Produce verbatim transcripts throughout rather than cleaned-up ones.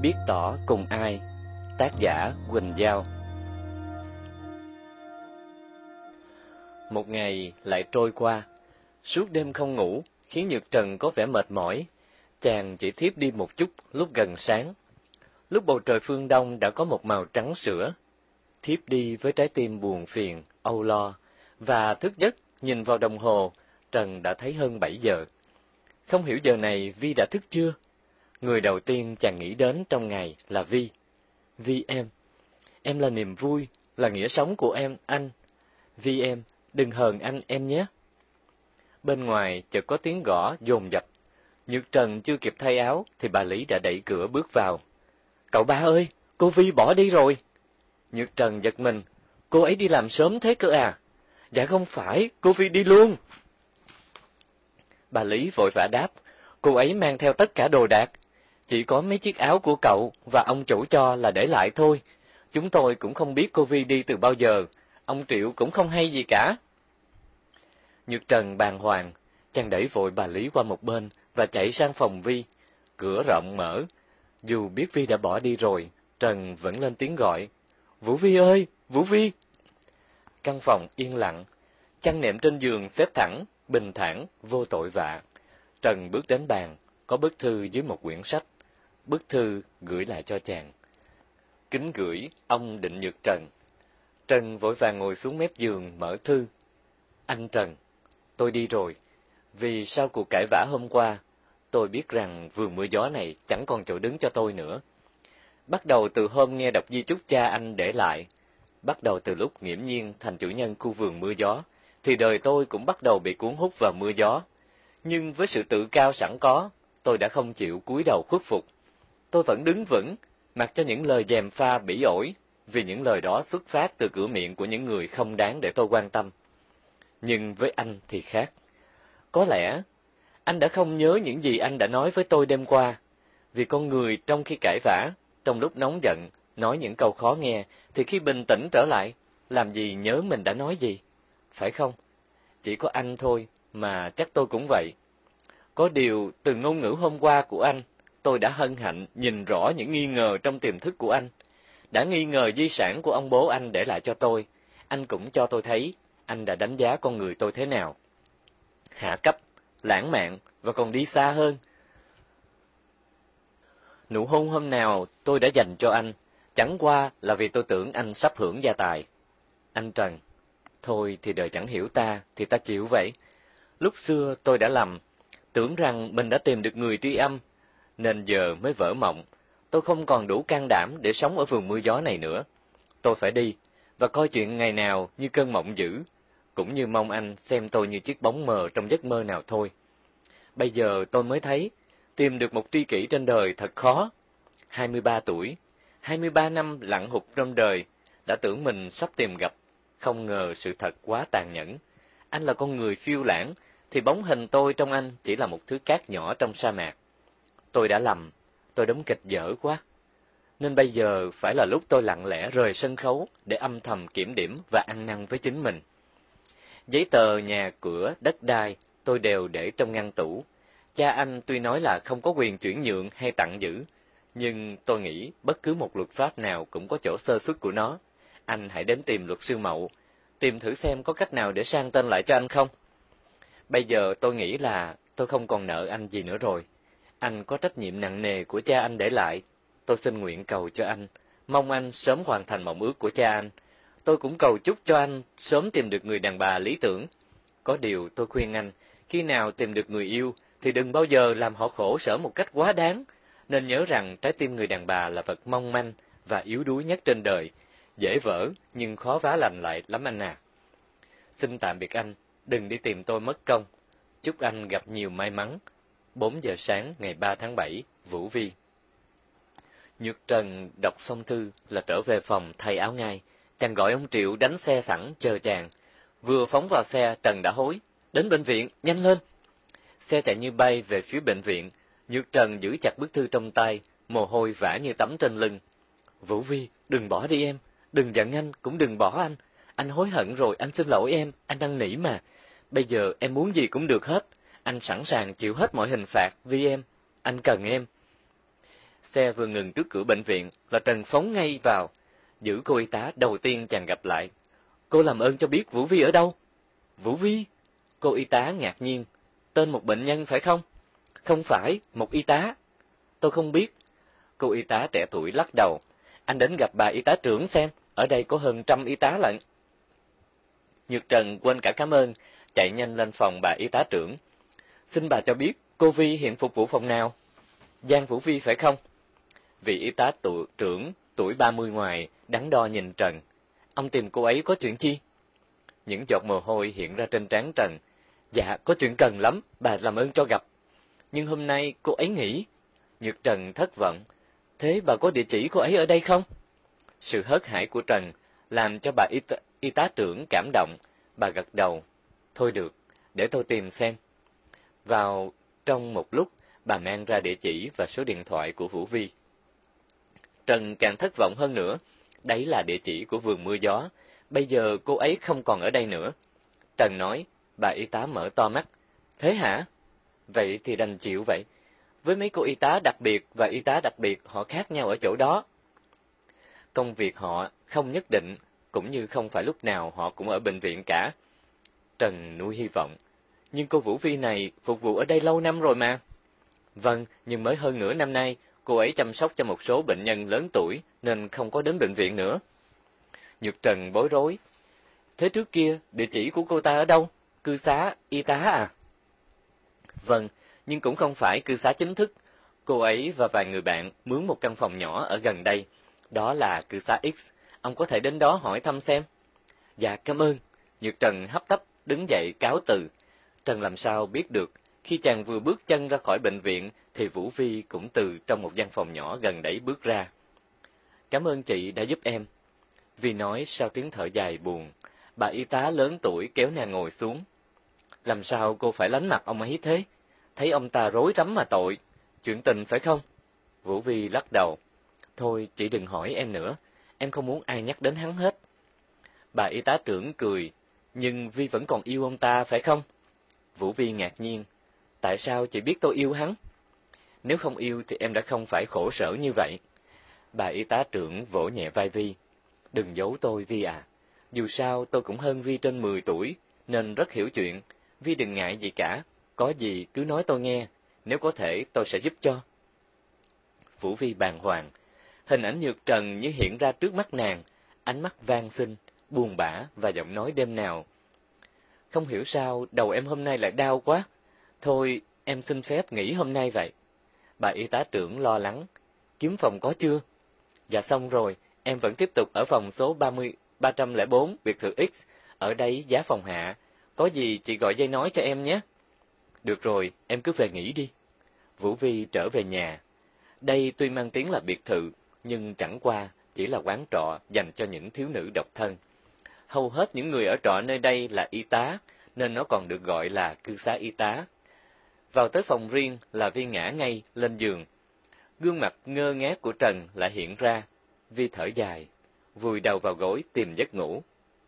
Biết tỏ cùng ai. Tác giả Quỳnh Giao. Một ngày lại trôi qua, suốt đêm không ngủ khiến Nhược Trần có vẻ mệt mỏi. Chàng chỉ thiếp đi một chút lúc gần sáng. Lúc bầu trời phương đông đã có một màu trắng sữa. Thiếp đi với trái tim buồn phiền, âu lo, và thức giấc nhìn vào đồng hồ, Trần đã thấy hơn bảy giờ. Không hiểu giờ này Vi đã thức chưa? Người đầu tiên chàng nghĩ đến trong ngày là Vi. Vi em, em là niềm vui, là nghĩa sống của em, anh. Vi em, đừng hờn anh em nhé. Bên ngoài chợt có tiếng gõ dồn dập. Nhược Trần chưa kịp thay áo thì bà Lý đã đẩy cửa bước vào. Cậu ba ơi, cô Vi bỏ đi rồi. Nhược Trần giật mình, cô ấy đi làm sớm thế cơ à? Dạ không phải, cô Vi đi luôn. Bà Lý vội vã đáp, cô ấy mang theo tất cả đồ đạc. Chỉ có mấy chiếc áo của cậu và ông chủ cho là để lại thôi. Chúng tôi cũng không biết cô Vi đi từ bao giờ, ông Triệu cũng không hay gì cả. Nhược Trần bàng hoàng, chàng đẩy vội bà Lý qua một bên và chạy sang phòng Vi. Cửa rộng mở. Dù biết Vi đã bỏ đi rồi, Trần vẫn lên tiếng gọi, Vũ Vi ơi, Vũ Vi. Căn phòng yên lặng, chăn nệm trên giường xếp thẳng, bình thản, vô tội vạ. Trần bước đến bàn, có bức thư dưới một quyển sách. Bức thư gửi lại cho chàng. Kính gửi ông Định Nhược Trần. Trần vội vàng ngồi xuống mép giường mở thư. Anh Trần, tôi đi rồi. Vì sau cuộc cãi vã hôm qua, tôi biết rằng vườn mưa gió này chẳng còn chỗ đứng cho tôi nữa. Bắt đầu từ hôm nghe đọc di chúc cha anh để lại, bắt đầu từ lúc nghiễm nhiên thành chủ nhân khu vườn mưa gió, thì đời tôi cũng bắt đầu bị cuốn hút vào mưa gió. Nhưng với sự tự cao sẵn có, tôi đã không chịu cúi đầu khuất phục. Tôi vẫn đứng vững, mặc cho những lời gièm pha bỉ ổi, vì những lời đó xuất phát từ cửa miệng của những người không đáng để tôi quan tâm. Nhưng với anh thì khác. Có lẽ anh đã không nhớ những gì anh đã nói với tôi đêm qua, vì con người trong khi cãi vã, trong lúc nóng giận, nói những câu khó nghe, thì khi bình tĩnh trở lại, làm gì nhớ mình đã nói gì, phải không? Chỉ có anh thôi, mà chắc tôi cũng vậy. Có điều, từ ngôn ngữ hôm qua của anh, tôi đã hân hạnh nhìn rõ những nghi ngờ trong tiềm thức của anh. Đã nghi ngờ di sản của ông bố anh để lại cho tôi, anh cũng cho tôi thấy anh đã đánh giá con người tôi thế nào. Hạ cấp, lãng mạn và còn đi xa hơn. Nụ hôn hôm nào tôi đã dành cho anh, chẳng qua là vì tôi tưởng anh sắp hưởng gia tài. Anh Trần, thôi thì đời chẳng hiểu ta, thì ta chịu vậy. Lúc xưa tôi đã lầm, tưởng rằng mình đã tìm được người tri âm, nên giờ mới vỡ mộng. Tôi không còn đủ can đảm để sống ở vườn mưa gió này nữa. Tôi phải đi, và coi chuyện ngày nào như cơn mộng dữ, cũng như mong anh xem tôi như chiếc bóng mờ trong giấc mơ nào thôi. Bây giờ tôi mới thấy, tìm được một tri kỷ trên đời thật khó. hai mươi ba tuổi, hai mươi ba năm lặn hụt trong đời, đã tưởng mình sắp tìm gặp, không ngờ sự thật quá tàn nhẫn. Anh là con người phiêu lãng, thì bóng hình tôi trong anh chỉ là một thứ cát nhỏ trong sa mạc. Tôi đã lầm, tôi đóng kịch dở quá. Nên bây giờ phải là lúc tôi lặng lẽ rời sân khấu để âm thầm kiểm điểm và ăn năn với chính mình. Giấy tờ nhà cửa, đất đai, tôi đều để trong ngăn tủ. Cha anh tuy nói là không có quyền chuyển nhượng hay tặng giữ, nhưng tôi nghĩ bất cứ một luật pháp nào cũng có chỗ sơ xuất của nó. Anh hãy đến tìm luật sư Mậu, tìm thử xem có cách nào để sang tên lại cho anh không. Bây giờ tôi nghĩ là tôi không còn nợ anh gì nữa rồi. Anh có trách nhiệm nặng nề của cha anh để lại. Tôi xin nguyện cầu cho anh, mong anh sớm hoàn thành mộng ước của cha anh. Tôi cũng cầu chúc cho anh sớm tìm được người đàn bà lý tưởng. Có điều tôi khuyên anh, khi nào tìm được người yêu thì đừng bao giờ làm họ khổ sở một cách quá đáng. Nên nhớ rằng trái tim người đàn bà là vật mong manh và yếu đuối nhất trên đời, dễ vỡ nhưng khó vá lành lại lắm anh à. Xin tạm biệt anh, đừng đi tìm tôi mất công. Chúc anh gặp nhiều may mắn. bốn giờ sáng ngày ba tháng bảy, Vũ Vi. Nhược Trần đọc xong thư là trở về phòng thay áo ngay. Chàng gọi ông Triệu đánh xe sẵn chờ chàng. Vừa phóng vào xe, Trần đã hối. Đến bệnh viện, nhanh lên. Xe chạy như bay về phía bệnh viện. Nhược Trần giữ chặt bức thư trong tay, mồ hôi vã như tắm trên lưng. Vũ Vi, đừng bỏ đi em. Đừng giận anh, cũng đừng bỏ anh. Anh hối hận rồi, anh xin lỗi em, anh năn nỉ mà. Bây giờ em muốn gì cũng được hết. Anh sẵn sàng chịu hết mọi hình phạt vì em. Anh cần em. Xe vừa ngừng trước cửa bệnh viện là Trần phóng ngay vào, giữ cô y tá đầu tiên chàng gặp lại. Cô làm ơn cho biết Vũ Vi ở đâu? Vũ Vi? Cô y tá ngạc nhiên. Tên một bệnh nhân phải không? Không phải, một y tá. Tôi không biết. Cô y tá trẻ tuổi lắc đầu. Anh đến gặp bà y tá trưởng xem, ở đây có hơn trăm y tá lận. Nhược Trần quên cả cảm ơn, chạy nhanh lên phòng bà y tá trưởng. Xin bà cho biết, cô Vi hiện phục vụ phòng nào? Giang Vũ Vi phải không? Vị y tá tuổi trưởng, tuổi ba mươi ngoài, đắn đo nhìn Trần. Ông tìm cô ấy có chuyện chi? Những giọt mồ hôi hiện ra trên trán Trần. Dạ, có chuyện cần lắm, bà làm ơn cho gặp. Nhưng hôm nay cô ấy nghỉ. Nhược Trần thất vọng. Thế bà có địa chỉ cô ấy ở đây không? Sự hớt hải của Trần làm cho bà y tá, y tá trưởng cảm động. Bà gật đầu. Thôi được, để tôi tìm xem. Vào trong một lúc, bà mang ra địa chỉ và số điện thoại của Vũ Vi. Trần càng thất vọng hơn nữa. Đấy là địa chỉ của vườn mưa gió. Bây giờ cô ấy không còn ở đây nữa. Trần nói. Bà y tá mở to mắt. Thế hả? Vậy thì đành chịu vậy. Với mấy cô y tá đặc biệt và y tá đặc biệt họ khác nhau ở chỗ đó. Công việc họ không nhất định, cũng như không phải lúc nào họ cũng ở bệnh viện cả. Trần nuôi hy vọng. Nhưng cô Vũ Vi này phục vụ ở đây lâu năm rồi mà. Vâng, nhưng mới hơn nửa năm nay, cô ấy chăm sóc cho một số bệnh nhân lớn tuổi nên không có đến bệnh viện nữa. Nhược Trần bối rối. Thế trước kia, địa chỉ của cô ta ở đâu? Cư xá y tá à? Vâng, nhưng cũng không phải cư xá chính thức. Cô ấy và vài người bạn mướn một căn phòng nhỏ ở gần đây. Đó là cư xá X. Ông có thể đến đó hỏi thăm xem. Dạ, cảm ơn. Nhược Trần hấp tấp đứng dậy cáo từ. Trần làm sao biết được, khi chàng vừa bước chân ra khỏi bệnh viện thì Vũ Vi cũng từ trong một gian phòng nhỏ gần đấy bước ra. Cảm ơn chị đã giúp em. Vi nói sau tiếng thở dài buồn. Bà y tá lớn tuổi kéo nàng ngồi xuống. Làm sao cô phải lánh mặt ông ấy thế? Thấy ông ta rối rắm mà tội. Chuyện tình phải không? Vũ Vi lắc đầu. Thôi, chị đừng hỏi em nữa. Em không muốn ai nhắc đến hắn hết. Bà y tá trưởng cười. Nhưng Vi vẫn còn yêu ông ta phải không? Vũ Vi ngạc nhiên. Tại sao chị biết tôi yêu hắn? Nếu không yêu thì em đã không phải khổ sở như vậy. Bà y tá trưởng vỗ nhẹ vai Vi. Đừng giấu tôi Vi à. Dù sao tôi cũng hơn Vi trên mười tuổi, nên rất hiểu chuyện. Vi đừng ngại gì cả. Có gì cứ nói tôi nghe. Nếu có thể tôi sẽ giúp cho. Vũ Vi bàng hoàng. Hình ảnh Nhược Trần như hiện ra trước mắt nàng. Ánh mắt van xin, buồn bã và giọng nói đêm nào. Không hiểu sao đầu em hôm nay lại đau quá. Thôi em xin phép nghỉ hôm nay vậy. Bà y tá trưởng lo lắng. Kiếm phòng có chưa? Dạ xong rồi, em vẫn tiếp tục ở phòng số ba mươi, ba trăm lẻ bốn biệt thự X. Ở đây giá phòng hạ. Có gì chị gọi dây nói cho em nhé. Được rồi, em cứ về nghỉ đi. Vũ Vi trở về nhà. Đây tuy mang tiếng là biệt thự, nhưng chẳng qua chỉ là quán trọ dành cho những thiếu nữ độc thân. Hầu hết những người ở trọ nơi đây là y tá, nên nó còn được gọi là cư xá y tá. Vào tới phòng riêng là Vi ngã ngay lên giường. Gương mặt ngơ ngác của Trần lại hiện ra. Vi thở dài, vùi đầu vào gối tìm giấc ngủ.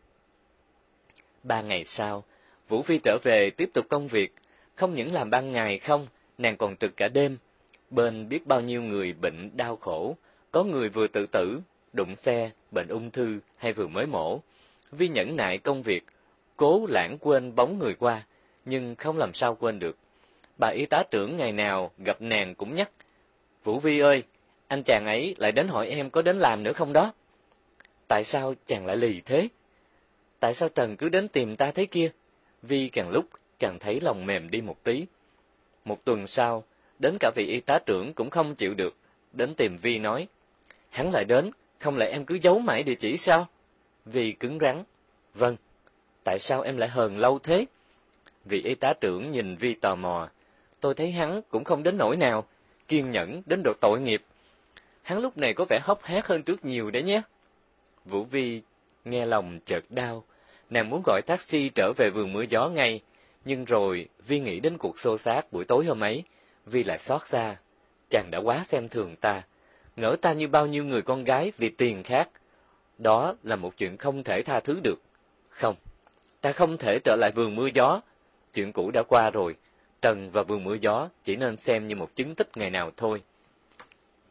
Ba ngày sau, Vũ Vi trở về tiếp tục công việc. Không những làm ban ngày không, nàng còn trực cả đêm. Bên biết bao nhiêu người bệnh đau khổ, có người vừa tự tử, đụng xe, bệnh ung thư hay vừa mới mổ. Vi nhẫn nại công việc, cố lãng quên bóng người qua, nhưng không làm sao quên được. Bà y tá trưởng ngày nào gặp nàng cũng nhắc. Vũ Vi ơi, anh chàng ấy lại đến hỏi em có đến làm nữa không đó? Tại sao chàng lại lì thế? Tại sao Trần cứ đến tìm ta thế kia? Vi càng lúc càng thấy lòng mềm đi một tí. Một tuần sau, đến cả vị y tá trưởng cũng không chịu được, đến tìm Vi nói. Hắn lại đến, không lẽ em cứ giấu mãi địa chỉ sao? Vi cứng rắn. Vâng, tại sao em lại hờn lâu thế? Vị y tá trưởng nhìn Vi tò mò. Tôi thấy hắn cũng không đến nỗi nào, kiên nhẫn đến độ tội nghiệp. Hắn lúc này có vẻ hốc hác hơn trước nhiều đấy nhé. Vũ Vi nghe lòng chợt đau, nàng muốn gọi taxi trở về vườn mưa gió ngay, nhưng rồi Vi nghĩ đến cuộc xô xát buổi tối hôm ấy, Vi lại xót xa. Chàng đã quá xem thường ta, ngỡ ta như bao nhiêu người con gái vì tiền khác. Đó là một chuyện không thể tha thứ được. Không, ta không thể trở lại vườn mưa gió. Chuyện cũ đã qua rồi, Trần và vườn mưa gió chỉ nên xem như một chứng tích ngày nào thôi.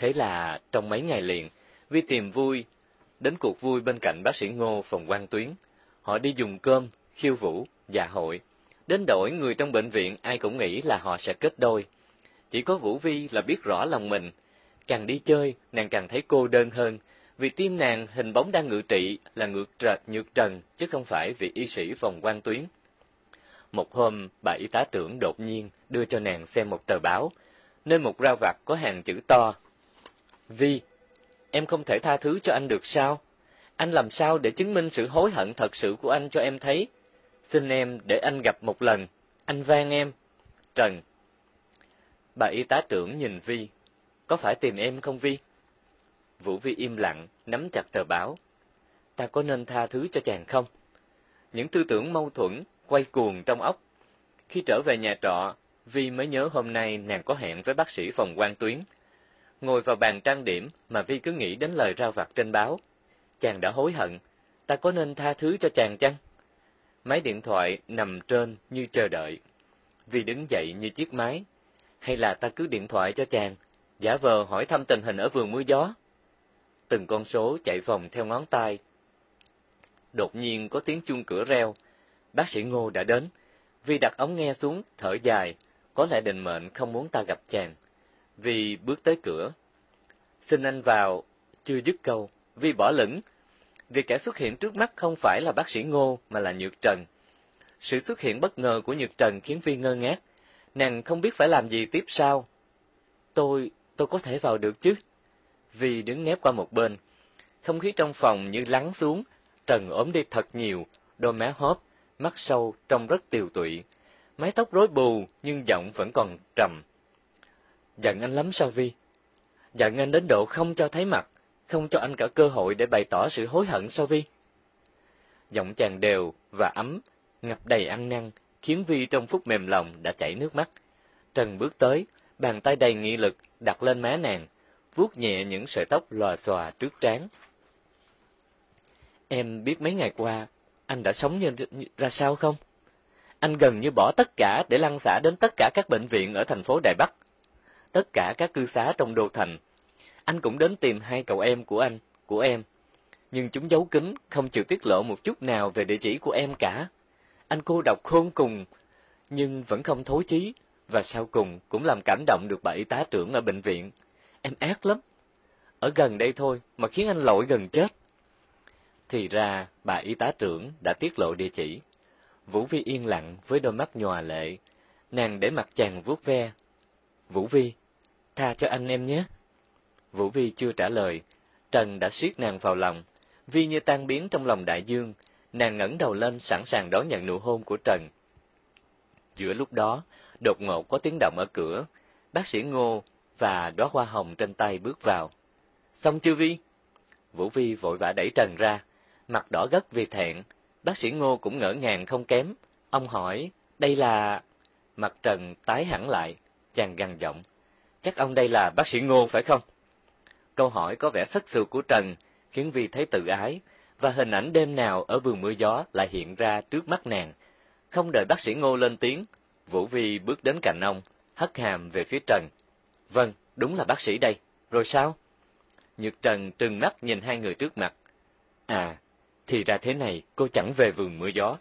Thế là trong mấy ngày liền, Vi tìm vui, đến cuộc vui bên cạnh bác sĩ Ngô phòng Quang Tuyến. Họ đi dùng cơm, khiêu vũ, dạ hội. Đến đổi người trong bệnh viện ai cũng nghĩ là họ sẽ kết đôi. Chỉ có Vũ Vi là biết rõ lòng mình. Càng đi chơi, nàng càng thấy cô đơn hơn, vì tim nàng hình bóng đang ngự trị là ngược trệt nhược trần, chứ không phải vị y sĩ phòng Quang Tuyến. Một hôm, bà y tá trưởng đột nhiên đưa cho nàng xem một tờ báo, nơi một rao vặt có hàng chữ to. Vi, em không thể tha thứ cho anh được sao? Anh làm sao để chứng minh sự hối hận thật sự của anh cho em thấy? Xin em để anh gặp một lần, anh van em. Trần. Bà y tá trưởng nhìn Vi. Có phải tìm em không Vi? Vũ Vi im lặng, nắm chặt tờ báo. Ta có nên tha thứ cho chàng không? Những tư tưởng mâu thuẫn quay cuồng trong óc. Khi trở về nhà trọ, Vi mới nhớ hôm nay nàng có hẹn với bác sĩ phòng Quang Tuyến. Ngồi vào bàn trang điểm mà Vi cứ nghĩ đến lời rao vặt trên báo. Chàng đã hối hận, ta có nên tha thứ cho chàng chăng? Máy điện thoại nằm trên như chờ đợi. Vi đứng dậy như chiếc máy. Hay là ta cứ điện thoại cho chàng, giả vờ hỏi thăm tình hình ở vườn mưa gió? Từng con số chạy vòng theo ngón tay. Đột nhiên có tiếng chuông cửa reo. Bác sĩ Ngô đã đến. Vi đặt ống nghe xuống, thở dài. Có lẽ định mệnh không muốn ta gặp chàng. Vi bước tới cửa. Xin anh vào. Chưa dứt câu, Vi bỏ lửng. Vì kẻ xuất hiện trước mắt không phải là bác sĩ Ngô mà là Nhược Trần. Sự xuất hiện bất ngờ của Nhược Trần khiến Vi ngơ ngác. Nàng không biết phải làm gì tiếp sau. Tôi, tôi có thể vào được chứ? Vi đứng nép qua một bên. Không khí trong phòng như lắng xuống. Trần ốm đi thật nhiều, đôi má hóp, mắt sâu, trông rất tiều tụy. Mái tóc rối bù nhưng giọng vẫn còn trầm. Giận anh lắm sao Vi? Giận anh đến độ không cho thấy mặt, không cho anh cả cơ hội để bày tỏ sự hối hận sao Vi? Giọng chàng đều và ấm, ngập đầy ăn năn, khiến Vi trong phút mềm lòng đã chảy nước mắt. Trần bước tới, bàn tay đầy nghị lực đặt lên má nàng, vuốt nhẹ những sợi tóc lòa xòa trước trán. Em biết mấy ngày qua, anh đã sống như, như ra sao không? Anh gần như bỏ tất cả để lăn xả đến tất cả các bệnh viện ở thành phố Đài Bắc, tất cả các cư xá trong đô thành. Anh cũng đến tìm hai cậu em của anh, của em. Nhưng chúng giấu kín, không chịu tiết lộ một chút nào về địa chỉ của em cả. Anh cô độc khôn cùng, nhưng vẫn không thối chí, và sau cùng cũng làm cảm động được bà y tá trưởng ở bệnh viện. Em ác lắm. Ở gần đây thôi mà khiến anh lội gần chết. Thì ra, bà y tá trưởng đã tiết lộ địa chỉ. Vũ Vi yên lặng với đôi mắt nhòa lệ. Nàng để mặt chàng vuốt ve. Vũ Vi, tha cho anh em nhé. Vũ Vi chưa trả lời. Trần đã siết nàng vào lòng. Vi như tan biến trong lòng đại dương. Nàng ngẩng đầu lên sẵn sàng đón nhận nụ hôn của Trần. Giữa lúc đó, đột ngột có tiếng động ở cửa. Bác sĩ Ngô và đóa hoa hồng trên tay bước vào. Xong chưa Vi? Vũ Vi vội vã đẩy Trần ra. Mặt đỏ gắt vì thẹn. Bác sĩ Ngô cũng ngỡ ngàng không kém. Ông hỏi, đây là... Mặt Trần tái hẳn lại. Chàng gằn giọng. Chắc ông đây là bác sĩ Ngô phải không? Câu hỏi có vẻ sất sượt của Trần khiến Vi thấy tự ái, và hình ảnh đêm nào ở vườn mưa gió lại hiện ra trước mắt nàng. Không đợi bác sĩ Ngô lên tiếng, Vũ Vi bước đến cạnh ông, hất hàm về phía Trần. Vâng, đúng là bác sĩ đây. Rồi sao? Nhược Trần trừng mắt nhìn hai người trước mặt. À, thì ra thế này, cô chẳng về vườn mưa gió.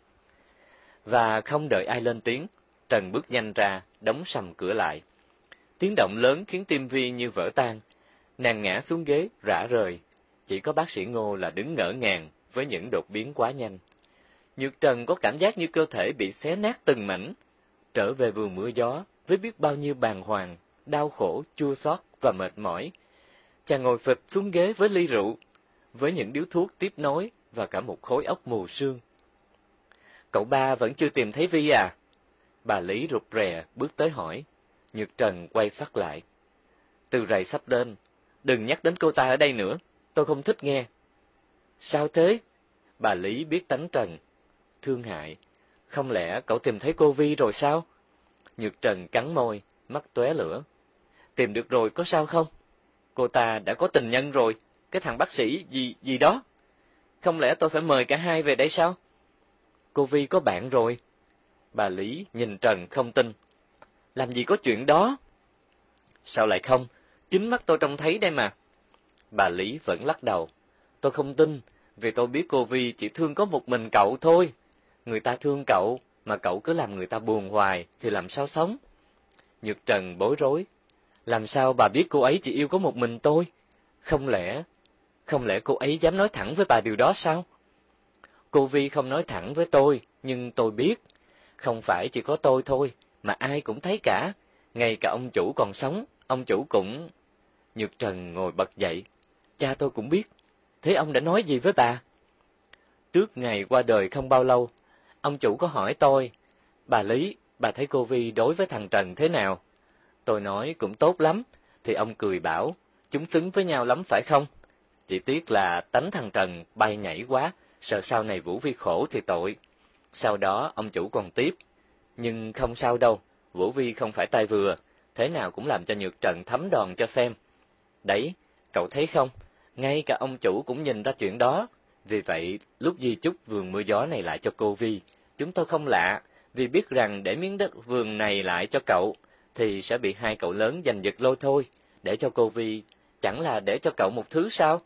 Và không đợi ai lên tiếng, Trần bước nhanh ra, đóng sầm cửa lại. Tiếng động lớn khiến tim Vi như vỡ tan. Nàng ngã xuống ghế, rã rời. Chỉ có bác sĩ Ngô là đứng ngỡ ngàng với những đột biến quá nhanh. Nhược Trần có cảm giác như cơ thể bị xé nát từng mảnh. Trở về vườn mưa gió với biết bao nhiêu bàng hoàng, đau khổ, chua xót và mệt mỏi. Chàng ngồi phịch xuống ghế với ly rượu, với những điếu thuốc tiếp nối và cả một khối óc mù sương. Cậu ba vẫn chưa tìm thấy Vi à? Bà Lý rụt rè bước tới hỏi. Nhược Trần quay phát lại. Từ rày sắp đến, đừng nhắc đến cô ta ở đây nữa, tôi không thích nghe. Sao thế? Bà Lý biết tánh Trần. Thương hại. Không lẽ cậu tìm thấy cô Vi rồi sao? Nhược Trần cắn môi, mắt tóe lửa. Tìm được rồi có sao không? Cô ta đã có tình nhân rồi, cái thằng bác sĩ gì gì đó. Không lẽ tôi phải mời cả hai về đây sao? Cô Vi có bạn rồi. Bà Lý nhìn Trần không tin. Làm gì có chuyện đó? Sao lại không? Chính mắt tôi trông thấy đây mà. Bà Lý vẫn lắc đầu. Tôi không tin, vì tôi biết cô Vi chỉ thương có một mình cậu thôi. Người ta thương cậu, mà cậu cứ làm người ta buồn hoài, thì làm sao sống? Nhược Trần bối rối. Làm sao bà biết cô ấy chỉ yêu có một mình tôi? Không lẽ, không lẽ cô ấy dám nói thẳng với bà điều đó sao? Cô Vi không nói thẳng với tôi, nhưng tôi biết. Không phải chỉ có tôi thôi, mà ai cũng thấy cả. Ngay cả ông chủ còn sống, ông chủ cũng... Nhược Trần ngồi bật dậy. Cha tôi cũng biết. Thế ông đã nói gì với bà? Trước ngày qua đời không bao lâu, ông chủ có hỏi tôi, bà Lý, bà thấy cô Vi đối với thằng Trần thế nào? Tôi nói cũng tốt lắm, thì ông cười bảo, chúng xứng với nhau lắm phải không? Chỉ tiếc là tánh thằng Trần bay nhảy quá, sợ sau này Vũ Vi khổ thì tội. Sau đó ông chủ còn tiếp, nhưng không sao đâu, Vũ Vi không phải tay vừa, thế nào cũng làm cho Nhược Trần thấm đòn cho xem. Đấy, cậu thấy không, ngay cả ông chủ cũng nhìn ra chuyện đó. Vì vậy, lúc di chúc vườn mưa gió này lại cho cô Vi, chúng tôi không lạ, vì biết rằng để miếng đất vườn này lại cho cậu, thì sẽ bị hai cậu lớn giành giật lôi thôi, để cho cô Vi, chẳng là để cho cậu một thứ sao?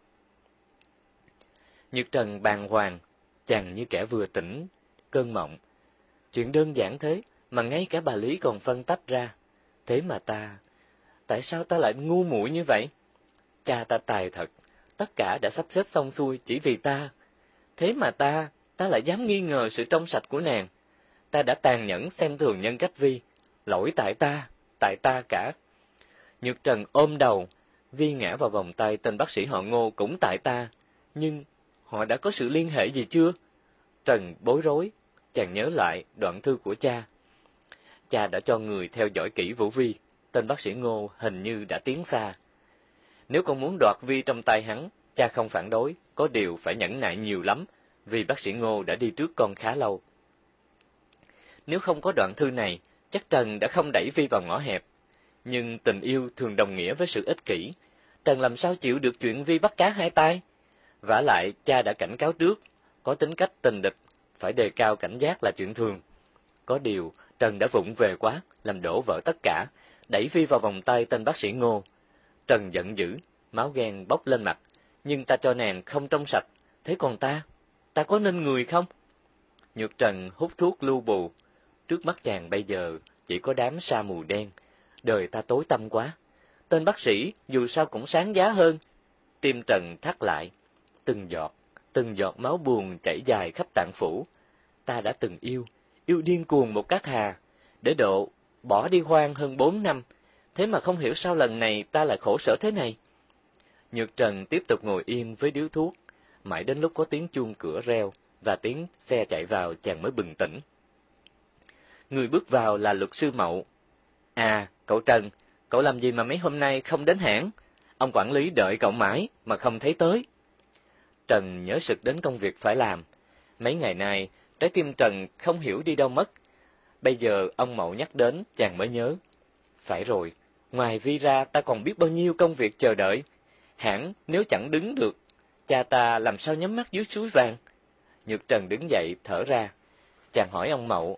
Nhược Trần bàng hoàng, chàng như kẻ vừa tỉnh cơn mộng. Chuyện đơn giản thế, mà ngay cả bà Lý còn phân tách ra. Thế mà ta, tại sao ta lại ngu muội như vậy? Cha ta tài thật, tất cả đã sắp xếp xong xuôi chỉ vì ta. Thế mà ta, ta lại dám nghi ngờ sự trong sạch của nàng. Ta đã tàn nhẫn xem thường nhân cách Vi, lỗi tại ta, tại ta cả. Nhược Trần ôm đầu, Vi ngã vào vòng tay tên bác sĩ họ Ngô cũng tại ta. Nhưng họ đã có sự liên hệ gì chưa? Trần bối rối, chàng nhớ lại đoạn thư của cha. Cha đã cho người theo dõi kỹ Vũ Vi, tên bác sĩ Ngô hình như đã tiến xa. Nếu con muốn đoạt Vi trong tay hắn, cha không phản đối, có điều phải nhẫn nại nhiều lắm, vì bác sĩ Ngô đã đi trước con khá lâu. Nếu không có đoạn thư này, chắc Trần đã không đẩy Vi vào ngõ hẹp. Nhưng tình yêu thường đồng nghĩa với sự ích kỷ. Trần làm sao chịu được chuyện Vi bắt cá hai tay? Vả lại, cha đã cảnh cáo trước, có tính cách tình địch, phải đề cao cảnh giác là chuyện thường. Có điều, Trần đã vụng về quá, làm đổ vỡ tất cả, đẩy Vi vào vòng tay tên bác sĩ Ngô. Trần giận dữ, máu ghen bốc lên mặt, nhưng ta cho nàng không trong sạch, thế còn ta, ta có nên người không? Nhược Trần hút thuốc lưu bù, trước mắt chàng bây giờ chỉ có đám sa mù đen, đời ta tối tăm quá. Tên bác sĩ dù sao cũng sáng giá hơn. Tim Trần thắt lại, từng giọt, từng giọt máu buồn chảy dài khắp tạng phủ. Ta đã từng yêu, yêu điên cuồng một cách hà, để độ bỏ đi hoang hơn bốn năm, thế mà không hiểu sao lần này ta lại khổ sở thế này. Nhược Trần tiếp tục ngồi yên với điếu thuốc, mãi đến lúc có tiếng chuông cửa reo và tiếng xe chạy vào chàng mới bừng tỉnh. Người bước vào là luật sư Mậu. À, cậu Trần, cậu làm gì mà mấy hôm nay không đến hãng? Ông quản lý đợi cậu mãi mà không thấy tới. Trần nhớ sực đến công việc phải làm. Mấy ngày nay, trái tim Trần không hiểu đi đâu mất. Bây giờ ông Mậu nhắc đến, chàng mới nhớ. Phải rồi, ngoài Vi ra ta còn biết bao nhiêu công việc chờ đợi. Hẳn nếu chẳng đứng được, cha ta làm sao nhắm mắt dưới suối vàng? Nhược Trần đứng dậy thở ra. Chàng hỏi ông Mậu.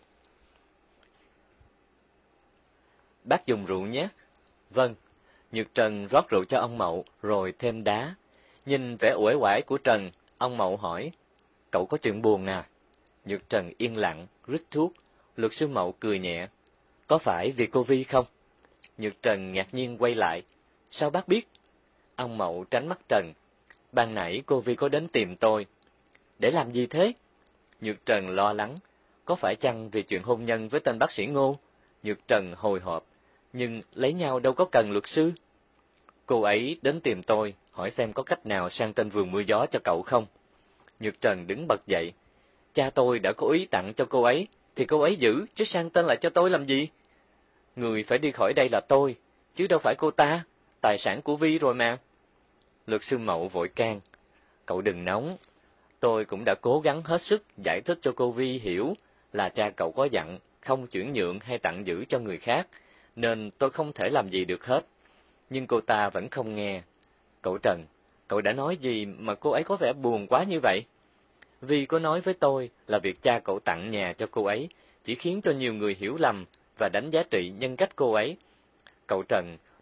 Bác dùng rượu nhé. Vâng. Nhược Trần rót rượu cho ông Mậu, rồi thêm đá. Nhìn vẻ uể oải của Trần, ông Mậu hỏi, cậu có chuyện buồn à? Nhược Trần yên lặng, rít thuốc. Luật sư Mậu cười nhẹ. Có phải vì cô Vi không? Nhược Trần ngạc nhiên quay lại. Sao bác biết? Ông Mậu tránh mắt Trần. Ban nãy cô Vi có đến tìm tôi. Để làm gì thế? Nhược Trần lo lắng. Có phải chăng vì chuyện hôn nhân với tên bác sĩ Ngô? Nhược Trần hồi hộp. Nhưng lấy nhau đâu có cần luật sư. Cô ấy đến tìm tôi, hỏi xem có cách nào sang tên vườn mưa gió cho cậu không. Nhược Trần đứng bật dậy. Cha tôi đã có ý tặng cho cô ấy, thì cô ấy giữ, chứ sang tên lại cho tôi làm gì? Người phải đi khỏi đây là tôi, chứ đâu phải cô ta, tài sản của Vi rồi mà. Luật sư Mậu vội can. Cậu đừng nóng, tôi cũng đã cố gắng hết sức giải thích cho cô Vi hiểu là cha cậu có dặn không chuyển nhượng hay tặng giữ cho người khác, nên tôi không thể làm gì được hết. Nhưng cô ta vẫn không nghe. Cậu Trần, cậu đã nói gì mà cô ấy có vẻ buồn quá như vậy? Vi có nói với tôi là việc cha cậu tặng nhà cho cô ấy chỉ khiến cho nhiều người hiểu lầm và đánh giá trị nhân cách cô ấy. Cậu Trần,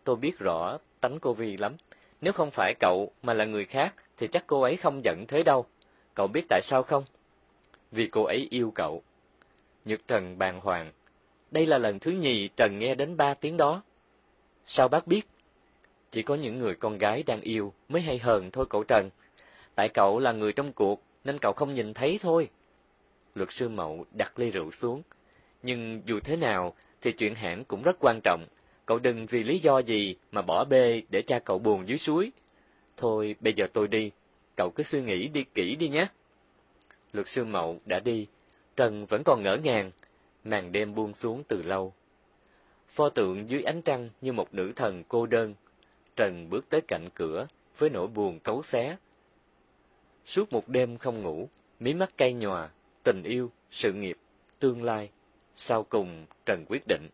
tôi biết rõ tánh cô Vi lắm. Nếu không phải cậu mà là người khác thì chắc cô ấy không giận thế đâu. Cậu biết tại sao không? Vì cô ấy yêu cậu. Nhược Trần bàng hoàng. Đây là lần thứ nhì Trần nghe đến ba tiếng đó. Sao bác biết? Chỉ có những người con gái đang yêu mới hay hờn thôi cậu Trần. Tại cậu là người trong cuộc nên cậu không nhìn thấy thôi. Luật sư Mậu đặt ly rượu xuống. Nhưng dù thế nào thì chuyện hãng cũng rất quan trọng. Cậu đừng vì lý do gì mà bỏ bê để cha cậu buồn dưới suối. Thôi bây giờ tôi đi, cậu cứ suy nghĩ đi kỹ đi nhé. Luật sư Mậu đã đi, Trần vẫn còn ngỡ ngàng. Màn đêm buông xuống từ lâu. Pho tượng dưới ánh trăng như một nữ thần cô đơn. Trần bước tới cạnh cửa với nỗi buồn cấu xé. Suốt một đêm không ngủ, mí mắt cay nhòa, tình yêu, sự nghiệp, tương lai. Sau cùng Trần quyết định.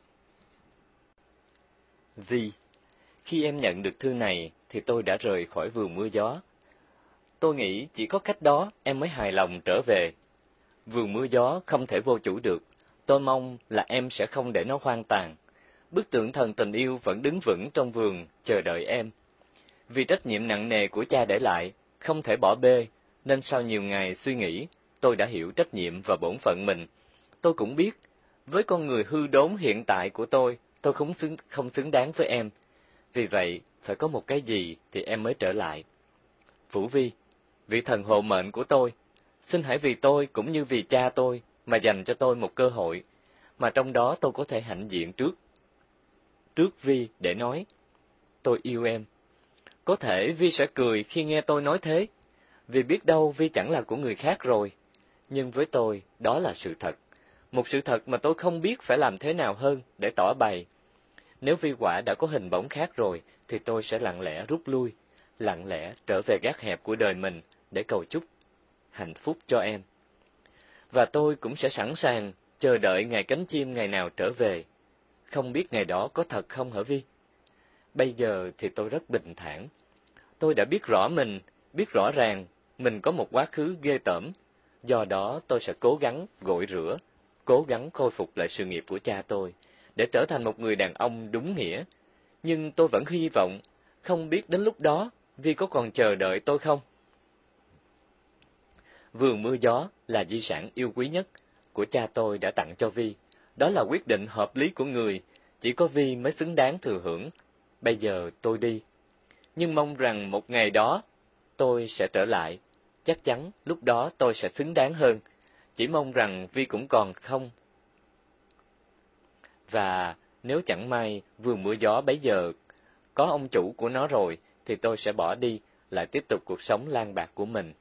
Vi, khi em nhận được thư này thì tôi đã rời khỏi vườn mưa gió. Tôi nghĩ chỉ có cách đó em mới hài lòng trở về. Vườn mưa gió không thể vô chủ được. Tôi mong là em sẽ không để nó hoang tàn. Bức tượng thần tình yêu vẫn đứng vững trong vườn chờ đợi em. Vì trách nhiệm nặng nề của cha để lại, không thể bỏ bê, nên sau nhiều ngày suy nghĩ, tôi đã hiểu trách nhiệm và bổn phận mình. Tôi cũng biết, với con người hư đốn hiện tại của tôi, tôi không xứng, không xứng đáng với em. Vì vậy, phải có một cái gì thì em mới trở lại. Vũ Vi, vị thần hộ mệnh của tôi, xin hãy vì tôi cũng như vì cha tôi mà dành cho tôi một cơ hội, mà trong đó tôi có thể hãnh diện trước. Trước Vi để nói, tôi yêu em. Có thể Vi sẽ cười khi nghe tôi nói thế, vì biết đâu Vi chẳng là của người khác rồi. Nhưng với tôi, đó là sự thật. Một sự thật mà tôi không biết phải làm thế nào hơn để tỏ bày. Nếu Vi quả đã có hình bóng khác rồi, thì tôi sẽ lặng lẽ rút lui, lặng lẽ trở về gác hẹp của đời mình để cầu chúc hạnh phúc cho em. Và tôi cũng sẽ sẵn sàng chờ đợi ngày cánh chim ngày nào trở về. Không biết ngày đó có thật không hả Vi? Bây giờ thì tôi rất bình thản. Tôi đã biết rõ mình, biết rõ ràng mình có một quá khứ ghê tởm. Do đó tôi sẽ cố gắng gội rửa, cố gắng khôi phục lại sự nghiệp của cha tôi, để trở thành một người đàn ông đúng nghĩa. Nhưng tôi vẫn hy vọng, không biết đến lúc đó Vi có còn chờ đợi tôi không? Vườn mưa gió là di sản yêu quý nhất của cha tôi đã tặng cho Vi. Đó là quyết định hợp lý của người, chỉ có Vi mới xứng đáng thừa hưởng. Bây giờ tôi đi, nhưng mong rằng một ngày đó tôi sẽ trở lại. Chắc chắn lúc đó tôi sẽ xứng đáng hơn. Chỉ mong rằng Vi cũng còn không. Và nếu chẳng may vườn mưa gió bấy giờ có ông chủ của nó rồi, thì tôi sẽ bỏ đi, lại tiếp tục cuộc sống lang bạc của mình.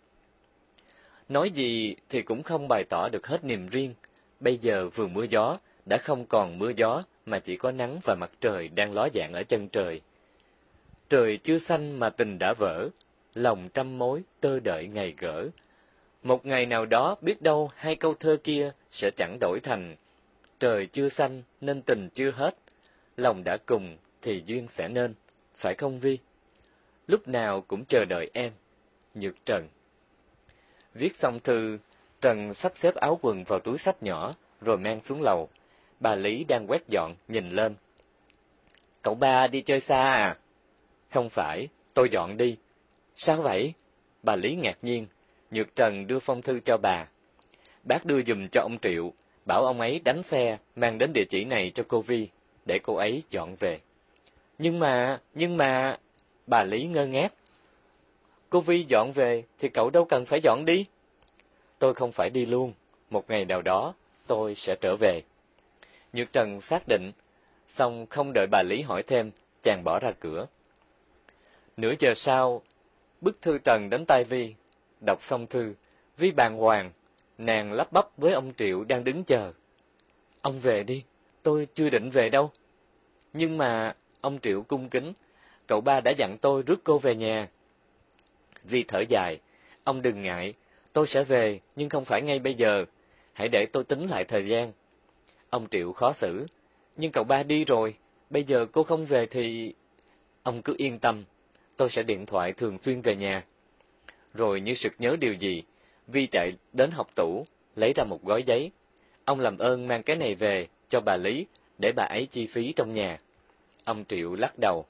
Nói gì thì cũng không bày tỏ được hết niềm riêng. Bây giờ vườn mưa gió đã không còn mưa gió, mà chỉ có nắng và mặt trời đang ló dạng ở chân trời. Trời chưa xanh mà tình đã vỡ, lòng trăm mối tơ đợi ngày gỡ. Một ngày nào đó biết đâu hai câu thơ kia sẽ chẳng đổi thành trời chưa xanh nên tình chưa hết, lòng đã cùng thì duyên sẽ nên, phải không Vi? Lúc nào cũng chờ đợi em. Nhược Trần. Viết xong thư, Trần sắp xếp áo quần vào túi xách nhỏ, rồi mang xuống lầu. Bà Lý đang quét dọn, nhìn lên. Cậu ba đi chơi xa à? Không phải, tôi dọn đi. Sao vậy? Bà Lý ngạc nhiên. Nhược Trần đưa phong thư cho bà. Bác đưa giùm cho ông Triệu, bảo ông ấy đánh xe, mang đến địa chỉ này cho cô Vi, để cô ấy dọn về. Nhưng mà, nhưng mà... Bà Lý ngơ ngác. Cô Vi dọn về thì cậu đâu cần phải dọn đi. Tôi không phải đi luôn, một ngày nào đó tôi sẽ trở về. Nhược Trần xác định, xong không đợi bà Lý hỏi thêm, chàng bỏ ra cửa. Nửa giờ sau, bức thư Trần đến tay Vi. Đọc xong thư, Vi bàng hoàng, nàng lắp bắp với ông Triệu đang đứng chờ. Ông về đi, tôi chưa định về đâu. Nhưng mà, ông Triệu cung kính, cậu ba đã dặn tôi rước cô về nhà. Vi thở dài, ông đừng ngại, tôi sẽ về, nhưng không phải ngay bây giờ. Hãy để tôi tính lại thời gian. Ông Triệu khó xử, nhưng cậu ba đi rồi, bây giờ cô không về thì... Ông cứ yên tâm, tôi sẽ điện thoại thường xuyên về nhà. Rồi như sực nhớ điều gì, Vi chạy đến học tủ, lấy ra một gói giấy. Ông làm ơn mang cái này về cho bà Lý, để bà ấy chi phí trong nhà. Ông Triệu lắc đầu,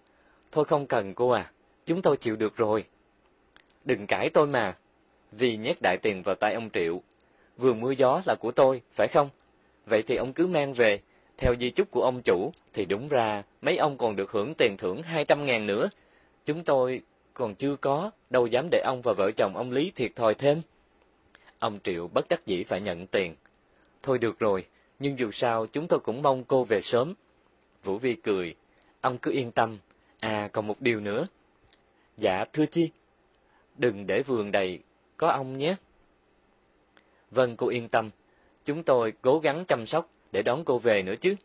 Thôi không cần cô à, chúng tôi chịu được rồi. Đừng cãi tôi mà. Vi nhét đại tiền vào tay ông Triệu. Vườn mưa gió là của tôi, phải không? Vậy thì ông cứ mang về. Theo di chúc của ông chủ thì đúng ra mấy ông còn được hưởng tiền thưởng hai trăm ngàn nữa. Chúng tôi còn chưa có, đâu dám để ông và vợ chồng ông Lý thiệt thòi thêm. Ông Triệu bất đắc dĩ phải nhận tiền. Thôi được rồi, nhưng dù sao chúng tôi cũng mong cô về sớm. Vũ Vi cười. Ông cứ yên tâm. À, còn một điều nữa. Dạ, thưa chi? Đừng để vườn đầy có ông nhé. Vâng, cô yên tâm. Chúng tôi cố gắng chăm sóc để đón cô về nữa chứ.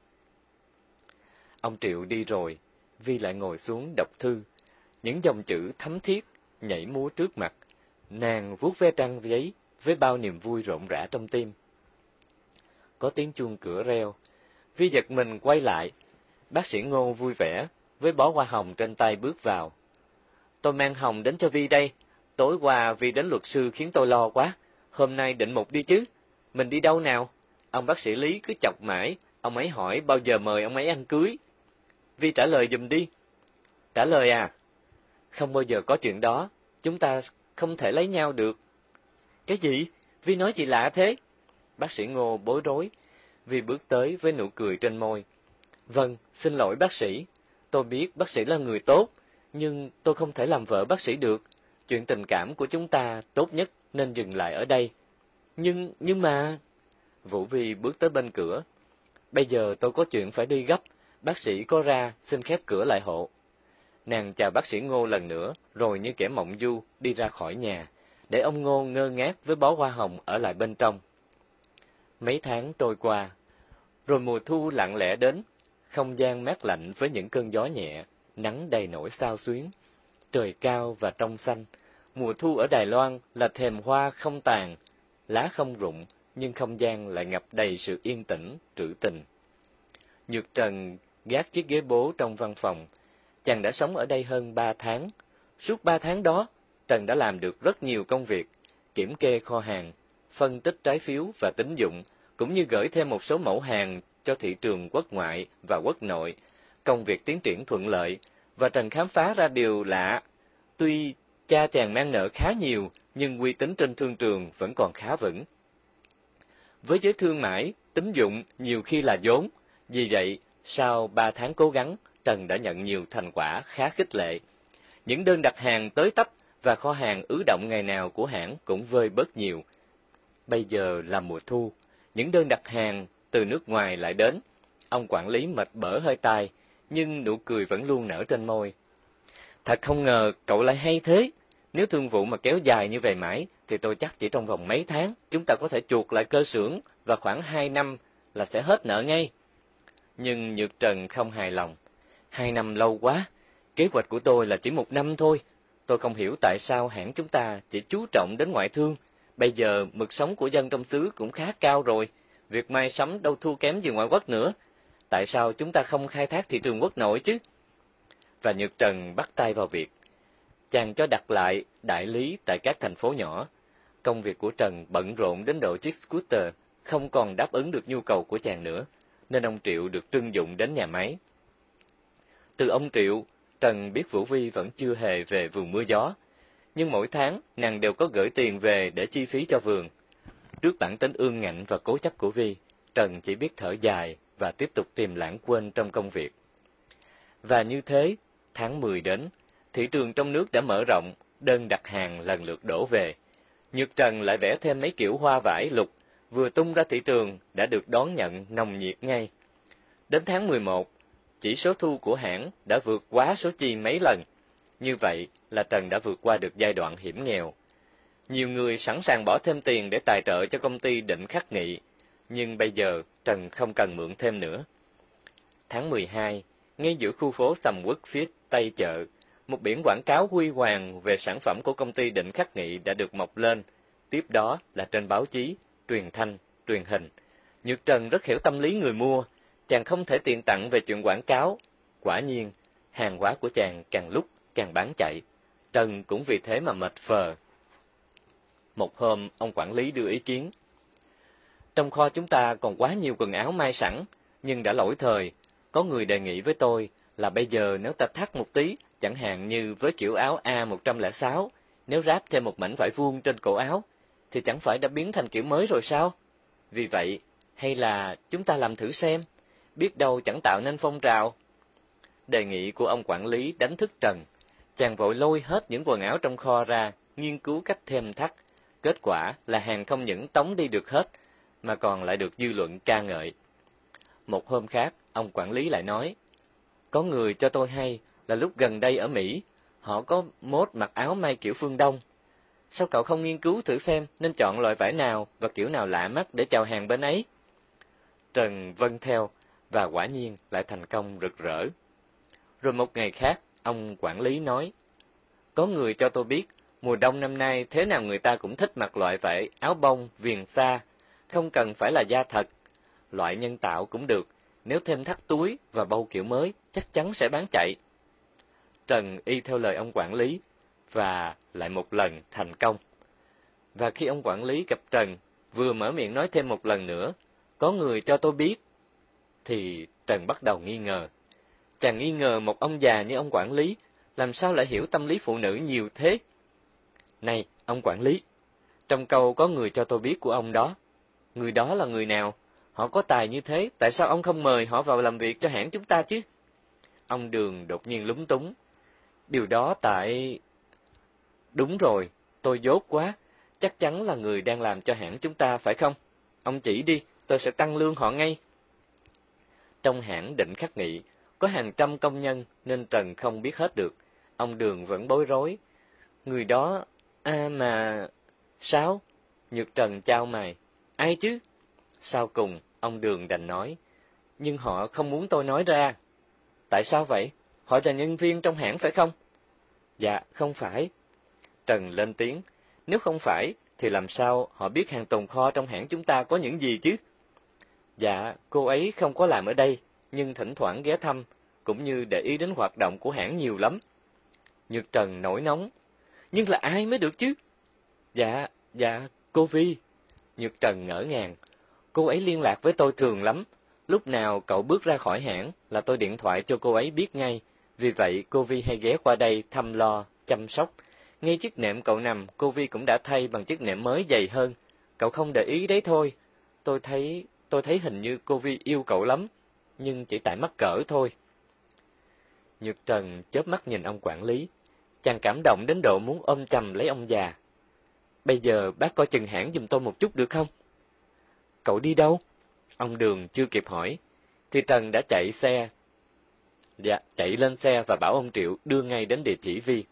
Ông Triệu đi rồi, Vi lại ngồi xuống đọc thư. Những dòng chữ thấm thiết nhảy múa trước mặt. Nàng vuốt ve trang giấy với bao niềm vui rộn rã trong tim. Có tiếng chuông cửa reo. Vi giật mình quay lại. Bác sĩ Ngô vui vẻ với bó hoa hồng trên tay bước vào. Tôi mang hồng đến cho Vi đây. Tối qua Vi đến luật sư khiến tôi lo quá. Hôm nay định mục đi chứ. Mình đi đâu nào? Ông bác sĩ Lý cứ chọc mãi. Ông ấy hỏi bao giờ mời ông ấy ăn cưới. Vi trả lời giùm đi. Trả lời à? Không bao giờ có chuyện đó. Chúng ta không thể lấy nhau được. Cái gì? Vi nói gì lạ thế? Bác sĩ Ngô bối rối. Vi bước tới với nụ cười trên môi. Vâng, xin lỗi bác sĩ. Tôi biết bác sĩ là người tốt, nhưng tôi không thể làm vợ bác sĩ được. Chuyện tình cảm của chúng ta tốt nhất nên dừng lại ở đây. Nhưng, nhưng mà... Vũ Vi bước tới bên cửa. Bây giờ tôi có chuyện phải đi gấp. Bác sĩ có ra, xin khép cửa lại hộ. Nàng chào bác sĩ Ngô lần nữa, rồi như kẻ mộng du đi ra khỏi nhà, để ông Ngô ngơ ngác với bó hoa hồng ở lại bên trong. Mấy tháng trôi qua, rồi mùa thu lặng lẽ đến, không gian mát lạnh với những cơn gió nhẹ, nắng đầy nỗi xao xuyến, trời cao và trong xanh. Mùa thu ở Đài Loan là thềm hoa không tàn, lá không rụng, nhưng không gian lại ngập đầy sự yên tĩnh, trữ tình. Nhược Trần gác chiếc ghế bố trong văn phòng. Chàng đã sống ở đây hơn ba tháng. Suốt ba tháng đó, Trần đã làm được rất nhiều công việc, kiểm kê kho hàng, phân tích trái phiếu và tín dụng, cũng như gửi thêm một số mẫu hàng cho thị trường quốc ngoại và quốc nội. Công việc tiến triển thuận lợi, và Trần khám phá ra điều lạ. Tuy cha chàng mang nợ khá nhiều, nhưng uy tín trên thương trường vẫn còn khá vững. Với giới thương mại, tín dụng nhiều khi là vốn. Vì vậy, sau ba tháng cố gắng, Trần đã nhận nhiều thành quả khá khích lệ. Những đơn đặt hàng tới tấp và kho hàng ứ động ngày nào của hãng cũng vơi bớt nhiều. Bây giờ là mùa thu, những đơn đặt hàng từ nước ngoài lại đến. Ông quản lý mệt bở hơi tai, nhưng nụ cười vẫn luôn nở trên môi. Thật không ngờ cậu lại hay thế. Nếu thương vụ mà kéo dài như vậy mãi, thì tôi chắc chỉ trong vòng mấy tháng, chúng ta có thể chuộc lại cơ xưởng và khoảng hai năm là sẽ hết nợ ngay. Nhưng Nhược Trần không hài lòng. Hai năm lâu quá, kế hoạch của tôi là chỉ một năm thôi. Tôi không hiểu tại sao hãng chúng ta chỉ chú trọng đến ngoại thương. Bây giờ mực sống của dân trong xứ cũng khá cao rồi, việc may sắm đâu thua kém gì ngoại quốc nữa. Tại sao chúng ta không khai thác thị trường quốc nội chứ? Và Nhược Trần bắt tay vào việc. Chàng cho đặt lại đại lý tại các thành phố nhỏ. Công việc của Trần bận rộn đến độ chiếc scooter không còn đáp ứng được nhu cầu của chàng nữa, nên ông Triệu được trưng dụng đến nhà máy. Từ ông Triệu, Trần biết Vũ Vi vẫn chưa hề về vườn mưa gió, nhưng mỗi tháng nàng đều có gửi tiền về để chi phí cho vườn. Trước bản tính ương ngạnh và cố chấp của Vi, Trần chỉ biết thở dài và tiếp tục tìm lãng quên trong công việc. Và như thế, tháng mười đến, thị trường trong nước đã mở rộng, đơn đặt hàng lần lượt đổ về. Nhược Trần lại vẽ thêm mấy kiểu hoa vải lục, vừa tung ra thị trường đã được đón nhận nồng nhiệt ngay. Đến tháng mười một, chỉ số thu của hãng đã vượt quá số chi mấy lần. Như vậy là Trần đã vượt qua được giai đoạn hiểm nghèo. Nhiều người sẵn sàng bỏ thêm tiền để tài trợ cho công ty Định Khắc Nghị, nhưng bây giờ Trần không cần mượn thêm nữa. Tháng mười hai, ngay giữa khu phố sầm uất phía tây chợ, một biển quảng cáo huy hoàng về sản phẩm của công ty Định Khắc Nghị đã được mọc lên, tiếp đó là trên báo chí, truyền thanh, truyền hình. Nhược Trần rất hiểu tâm lý người mua, chàng không thể tiện tặng về chuyện quảng cáo. Quả nhiên, hàng hóa của chàng càng lúc càng bán chạy, Trần cũng vì thế mà mệt phờ. Một hôm, ông quản lý đưa ý kiến. Trong kho chúng ta còn quá nhiều quần áo may sẵn, nhưng đã lỗi thời. Có người đề nghị với tôi là bây giờ nếu ta thắt một tí, chẳng hạn như với kiểu áo A một không không sáu, nếu ráp thêm một mảnh vải vuông trên cổ áo, thì chẳng phải đã biến thành kiểu mới rồi sao? Vì vậy, hay là chúng ta làm thử xem, biết đâu chẳng tạo nên phong trào. Đề nghị của ông quản lý đánh thức Trần. Chàng vội lôi hết những quần áo trong kho ra, nghiên cứu cách thêm thắt. Kết quả là hàng không những tống đi được hết, mà còn lại được dư luận ca ngợi. Một hôm khác, ông quản lý lại nói, có người cho tôi hay là lúc gần đây ở Mỹ, họ có mốt mặc áo may kiểu phương Đông. Sao cậu không nghiên cứu thử xem nên chọn loại vải nào và kiểu nào lạ mắt để chào hàng bên ấy? Trần vâng theo, và quả nhiên lại thành công rực rỡ. Rồi một ngày khác, ông quản lý nói, có người cho tôi biết, mùa đông năm nay thế nào người ta cũng thích mặc loại vải áo bông, viền xa, không cần phải là da thật. Loại nhân tạo cũng được, nếu thêm thắt túi và bâu kiểu mới, chắc chắn sẽ bán chạy. Trần y theo lời ông quản lý, và lại một lần thành công. Và khi ông quản lý gặp Trần, vừa mở miệng nói thêm một lần nữa, có người cho tôi biết, thì Trần bắt đầu nghi ngờ. Chàng nghi ngờ một ông già như ông quản lý, làm sao lại hiểu tâm lý phụ nữ nhiều thế? Này, ông quản lý, trong câu có người cho tôi biết của ông đó, người đó là người nào? Họ có tài như thế, tại sao ông không mời họ vào làm việc cho hãng chúng ta chứ? Ông Đường đột nhiên lúng túng. Điều đó tại... Đúng rồi, tôi dốt quá, chắc chắn là người đang làm cho hãng chúng ta phải không? Ông chỉ đi, tôi sẽ tăng lương họ ngay. Trong hãng Định Khắc Nghị, có hàng trăm công nhân nên Trần không biết hết được. Ông Đường vẫn bối rối. Người đó... À mà... Sao? Nhược Trần chau mày. Ai chứ? Sau cùng, ông Đường đành nói. Nhưng họ không muốn tôi nói ra. Tại sao vậy? Họ là nhân viên trong hãng phải không? Dạ, không phải. Trần lên tiếng. Nếu không phải, thì làm sao họ biết hàng tồn kho trong hãng chúng ta có những gì chứ? Dạ, cô ấy không có làm ở đây, nhưng thỉnh thoảng ghé thăm, cũng như để ý đến hoạt động của hãng nhiều lắm. Nhược Trần nổi nóng. Nhưng là ai mới được chứ? Dạ, dạ, cô Vi. Nhược Trần ngỡ ngàng. Cô ấy liên lạc với tôi thường lắm. Lúc nào cậu bước ra khỏi hãng là tôi điện thoại cho cô ấy biết ngay. Vì vậy cô Vi hay ghé qua đây thăm lo, chăm sóc. Ngay chiếc nệm cậu nằm, cô Vi cũng đã thay bằng chiếc nệm mới dày hơn. Cậu không để ý đấy thôi. Tôi thấy, tôi thấy hình như cô Vi yêu cậu lắm, nhưng chỉ tại mắc cỡ thôi. Nhược Trần chớp mắt nhìn ông quản lý. Chàng cảm động đến độ muốn ôm chầm lấy ông già. Bây giờ bác coi chừng hãng giùm tôi một chút được không? Cậu đi đâu? Ông Đường chưa kịp hỏi, thì Trần đã chạy xe. Dạ, chạy lên xe và bảo ông Triệu đưa ngay đến địa chỉ Vi.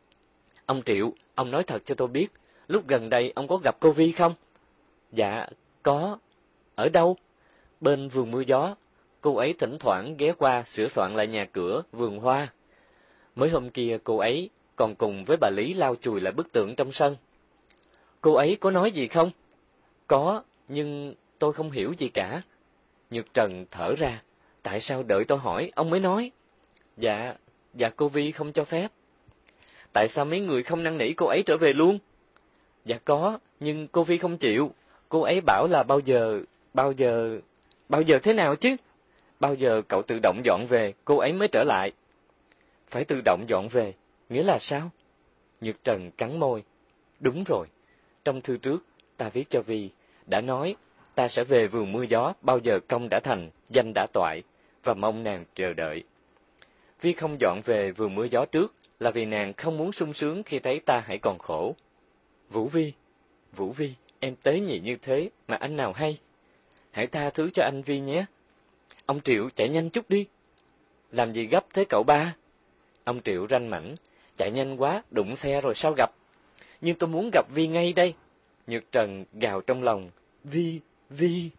Ông Triệu, ông nói thật cho tôi biết, lúc gần đây ông có gặp cô Vi không? Dạ, có. Ở đâu? Bên vườn mưa gió. Cô ấy thỉnh thoảng ghé qua sửa soạn lại nhà cửa, vườn hoa. Mới hôm kia cô ấy còn cùng với bà Lý lau chùi lại bức tượng trong sân. Cô ấy có nói gì không? Có, nhưng tôi không hiểu gì cả. Nhược Trần thở ra. Tại sao đợi tôi hỏi, ông mới nói? Dạ, dạ cô Vi không cho phép. Tại sao mấy người không năn nỉ cô ấy trở về luôn? Dạ có, nhưng cô Vi không chịu. Cô ấy bảo là bao giờ, bao giờ, bao giờ thế nào chứ? Bao giờ cậu tự động dọn về, cô ấy mới trở lại. Phải tự động dọn về, nghĩa là sao? Nhược Trần cắn môi. Đúng rồi, trong thư trước, ta viết cho Vi, đã nói, ta sẽ về vườn mưa gió bao giờ công đã thành, danh đã toại, và mong nàng chờ đợi. Vi không dọn về vườn mưa gió trước, là vì nàng không muốn sung sướng khi thấy ta hãy còn khổ. Vũ Vi, Vũ Vi, em tế nhị như thế mà anh nào hay. Hãy tha thứ cho anh Vi nhé. Ông Triệu chạy nhanh chút đi. Làm gì gấp thế cậu ba? Ông Triệu ranh mãnh, chạy nhanh quá, đụng xe rồi sao gặp. Nhưng tôi muốn gặp Vi ngay đây. Nhược Trần gào trong lòng, Vi, Vi.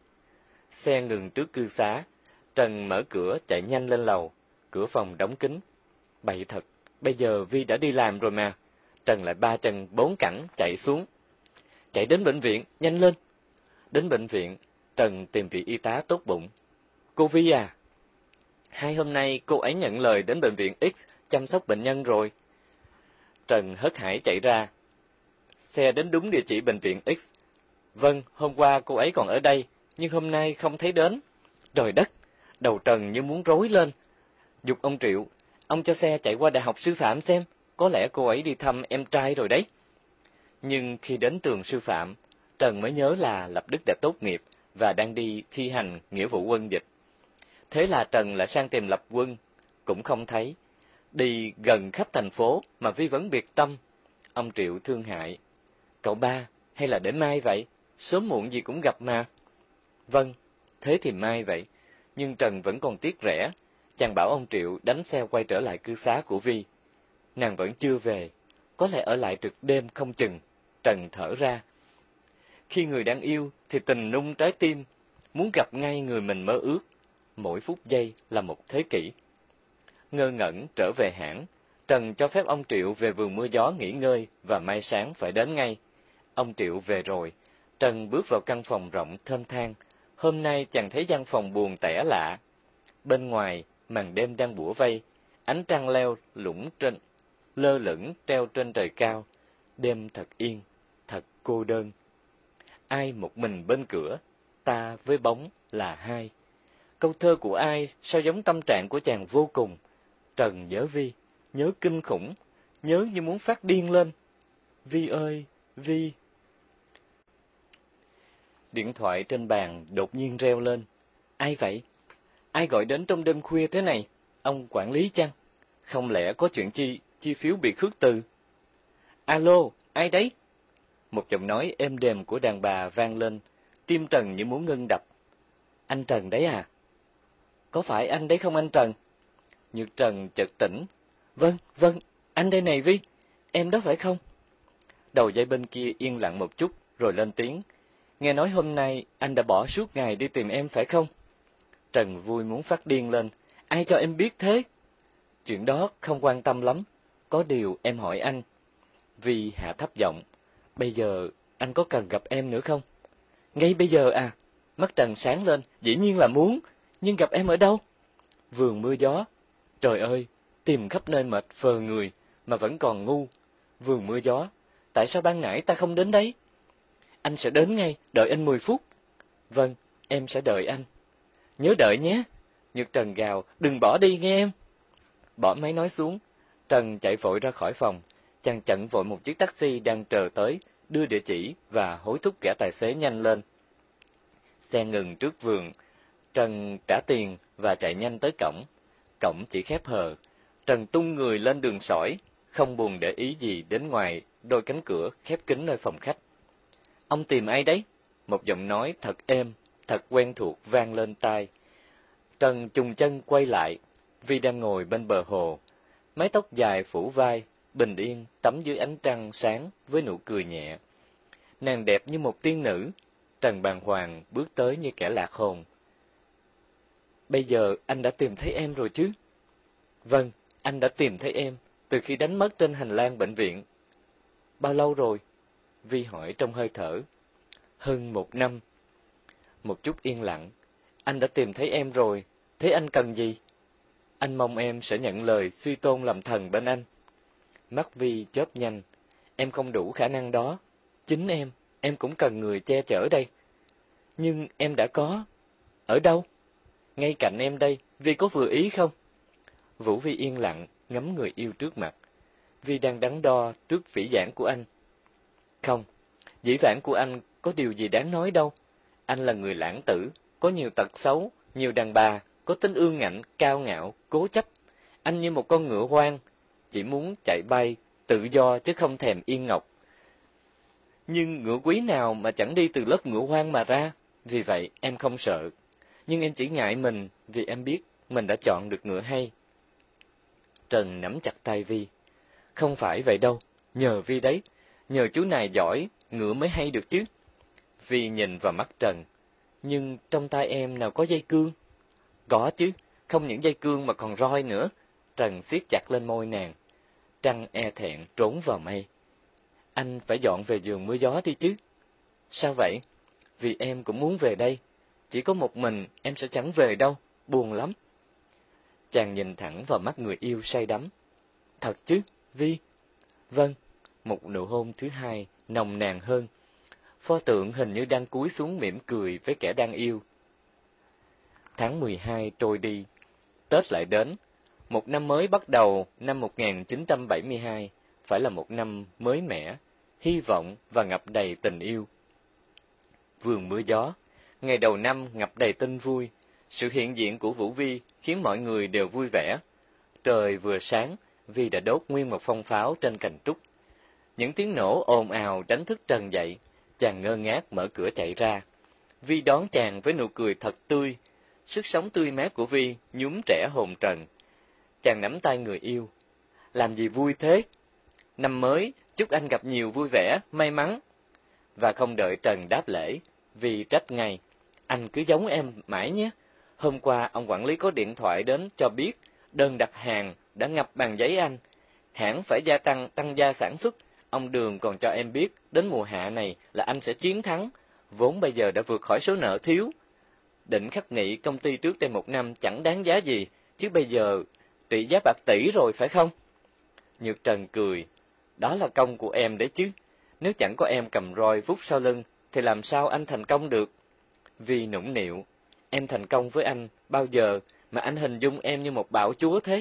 Xe ngừng trước cư xá, Trần mở cửa chạy nhanh lên lầu, cửa phòng đóng kín. Bậy thật, bây giờ Vi đã đi làm rồi mà. Trần lại ba chân bốn cẳng chạy xuống. Chạy đến bệnh viện, nhanh lên. Đến bệnh viện, Trần tìm vị y tá tốt bụng. Cô Vi à? Hai hôm nay cô ấy nhận lời đến bệnh viện X chăm sóc bệnh nhân rồi. Trần hớt hải chạy ra. Xe đến đúng địa chỉ bệnh viện X. Vâng, hôm qua cô ấy còn ở đây, nhưng hôm nay không thấy đến. Trời đất, đầu Trần như muốn rối lên. Giục ông Triệu, ông cho xe chạy qua Đại học Sư phạm xem, có lẽ cô ấy đi thăm em trai rồi đấy. Nhưng khi đến trường sư phạm, Trần mới nhớ là Lập Đức đã tốt nghiệp và đang đi thi hành nghĩa vụ quân dịch. Thế là Trần lại sang tìm Lập Quân, cũng không thấy. Đi gần khắp thành phố mà Vi vẫn biệt tâm. Ông Triệu thương hại. Cậu ba, hay là để mai vậy? Sớm muộn gì cũng gặp mà. Vâng, thế thì mai vậy. Nhưng Trần vẫn còn tiếc rẻ. Chàng bảo ông Triệu đánh xe quay trở lại cư xá của Vi. Nàng vẫn chưa về, có lẽ ở lại trực đêm không chừng. Trần thở ra. Khi người đang yêu thì tình nung trái tim, muốn gặp ngay người mình mơ ước. Mỗi phút giây là một thế kỷ. Ngơ ngẩn trở về hãng, Trần cho phép ông Triệu về vườn mưa gió nghỉ ngơi và mai sáng phải đến ngay. Ông Triệu về rồi, Trần bước vào căn phòng rộng thênh thang. Hôm nay chàng thấy gian phòng buồn tẻ lạ. Bên ngoài, màn đêm đang bủa vây, ánh trăng leo lủng trên, lơ lửng treo trên trời cao. Đêm thật yên, thật cô đơn. Ai một mình bên cửa, ta với bóng là hai. Câu thơ của ai sao giống tâm trạng của chàng vô cùng. Trần nhớ Vi, nhớ kinh khủng, nhớ như muốn phát điên lên. Vi ơi, Vi. Điện thoại trên bàn đột nhiên reo lên. Ai vậy? Ai gọi đến trong đêm khuya thế này? Ông quản lý chăng? Không lẽ có chuyện chi, chi phiếu bị khước từ? Alo, ai đấy? Một giọng nói êm đềm của đàn bà vang lên, tim Trần như muốn ngưng đập. Anh Trần đấy à? Có phải anh đấy không anh Trần? Nhược Trần chợt tỉnh. Vâng, vâng, anh đây này Vi, em đó phải không? Đầu dây bên kia yên lặng một chút, rồi lên tiếng. Nghe nói hôm nay anh đã bỏ suốt ngày đi tìm em phải không? Trần vui muốn phát điên lên. Ai cho em biết thế? Chuyện đó không quan tâm lắm. Có điều em hỏi anh. Vi hạ thấp giọng. Bây giờ anh có cần gặp em nữa không? Ngay bây giờ à? Mắt Trần sáng lên. Dĩ nhiên là muốn. Nhưng gặp em ở đâu? Vườn mưa gió. Trời ơi, tìm khắp nơi mệt phờ người mà vẫn còn ngu. Vườn mưa gió. Tại sao ban nãy ta không đến đấy? Anh sẽ đến ngay, đợi anh mười phút. Vâng, em sẽ đợi anh. Nhớ đợi nhé. Nhược Trần gào, đừng bỏ đi nghe em. Bỏ máy nói xuống, Trần chạy vội ra khỏi phòng. Chàng chặn vội một chiếc taxi đang chờ tới, đưa địa chỉ và hối thúc gã tài xế nhanh lên. Xe ngừng trước vườn, Trần trả tiền và chạy nhanh tới cổng. Cổng chỉ khép hờ. Trần tung người lên đường sỏi, không buồn để ý gì đến ngoài đôi cánh cửa khép kín nơi phòng khách. Ông tìm ai đấy? Một giọng nói thật êm, thật quen thuộc vang lên tai. Trần chùng chân quay lại, Vi đang ngồi bên bờ hồ, mái tóc dài phủ vai, bình yên tắm dưới ánh trăng sáng với nụ cười nhẹ. Nàng đẹp như một tiên nữ. Trần bàng hoàng bước tới như kẻ lạc hồn. Bây giờ anh đã tìm thấy em rồi chứ? Vâng, anh đã tìm thấy em, từ khi đánh mất trên hành lang bệnh viện. Bao lâu rồi? Vi hỏi trong hơi thở. Hơn một năm. Một chút yên lặng. Anh đã tìm thấy em rồi, thế anh cần gì? Anh mong em sẽ nhận lời suy tôn làm thần bên anh. Mắt Vi chớp nhanh. Em không đủ khả năng đó. Chính em, em cũng cần người che chở đây. Nhưng em đã có. Ở đâu? Ngay cạnh em đây, Vi có vừa ý không? Vũ Vi yên lặng, ngắm người yêu trước mặt. Vi đang đắn đo trước phỉ giảng của anh. Không, dĩ vãng của anh có điều gì đáng nói đâu. Anh là người lãng tử, có nhiều tật xấu, nhiều đàn bà, có tính ương ngạnh, cao ngạo, cố chấp. Anh như một con ngựa hoang, chỉ muốn chạy bay, tự do chứ không thèm yên ngọc. Nhưng ngựa quý nào mà chẳng đi từ lớp ngựa hoang mà ra, vì vậy em không sợ. Nhưng em chỉ ngại mình vì em biết mình đã chọn được ngựa hay. Trần nắm chặt tay Vi. Không phải vậy đâu, nhờ Vi đấy, nhờ chú này giỏi, ngựa mới hay được chứ. Vi nhìn vào mắt Trần. Nhưng trong tay em nào có dây cương? Có chứ, không những dây cương mà còn roi nữa. Trần siết chặt lên môi nàng. Trăng e thẹn trốn vào mây. Anh phải dọn về vườn mưa gió đi chứ. Sao vậy? Vì em cũng muốn về đây. Chỉ có một mình em sẽ chẳng về đâu, buồn lắm. Chàng nhìn thẳng vào mắt người yêu say đắm. Thật chứ, Vi? Vâng. Một nụ hôn thứ hai, nồng nàn hơn. Pho tượng hình như đang cúi xuống mỉm cười với kẻ đang yêu. Tháng mười hai trôi đi. Tết lại đến. Một năm mới bắt đầu năm một nghìn chín trăm bảy mươi hai phải là một năm mới mẻ, hy vọng và ngập đầy tình yêu. Vườn mưa gió, ngày đầu năm ngập đầy tin vui, sự hiện diện của Vũ Vi khiến mọi người đều vui vẻ. Trời vừa sáng, Vi đã đốt nguyên một phong pháo trên cành trúc. Những tiếng nổ ồn ào đánh thức Trần dậy, chàng ngơ ngác mở cửa chạy ra. Vi đón chàng với nụ cười thật tươi, sức sống tươi mát của Vi nhúm trẻ hồn Trần. Chàng nắm tay người yêu. Làm gì vui thế? Năm mới, chúc anh gặp nhiều vui vẻ, may mắn. Và không đợi Trần đáp lễ, Vi trách ngay. Anh cứ giống em mãi nhé. Hôm qua ông quản lý có điện thoại đến cho biết đơn đặt hàng đã ngập bằng giấy anh. Hãng phải gia tăng tăng gia sản xuất. Ông Đường còn cho em biết đến mùa hạ này là anh sẽ chiến thắng. Vốn bây giờ đã vượt khỏi số nợ thiếu. Định khắc nghị công ty trước đây một năm chẳng đáng giá gì, chứ bây giờ trị giá bạc tỷ rồi phải không? Nhược Trần cười. Đó là công của em đấy chứ. Nếu chẳng có em cầm roi vút sau lưng, thì làm sao anh thành công được? Vi nũng nịu. Em thành công với anh bao giờ mà anh hình dung em như một bạo chúa thế?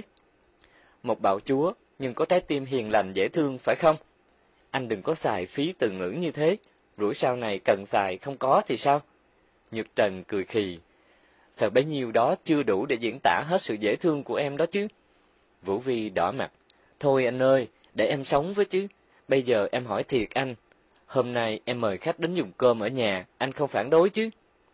Một bạo chúa, nhưng có trái tim hiền lành dễ thương phải không? Anh đừng có xài phí từ ngữ như thế, rủi sau này cần xài không có thì sao? Nhược Trần cười khì. Sợ bấy nhiêu đó chưa đủ để diễn tả hết sự dễ thương của em đó chứ. Vũ Vi đỏ mặt. Thôi anh ơi, để em sống với chứ. Bây giờ em hỏi thiệt anh. Hôm nay em mời khách đến dùng cơm ở nhà, anh không phản đối chứ?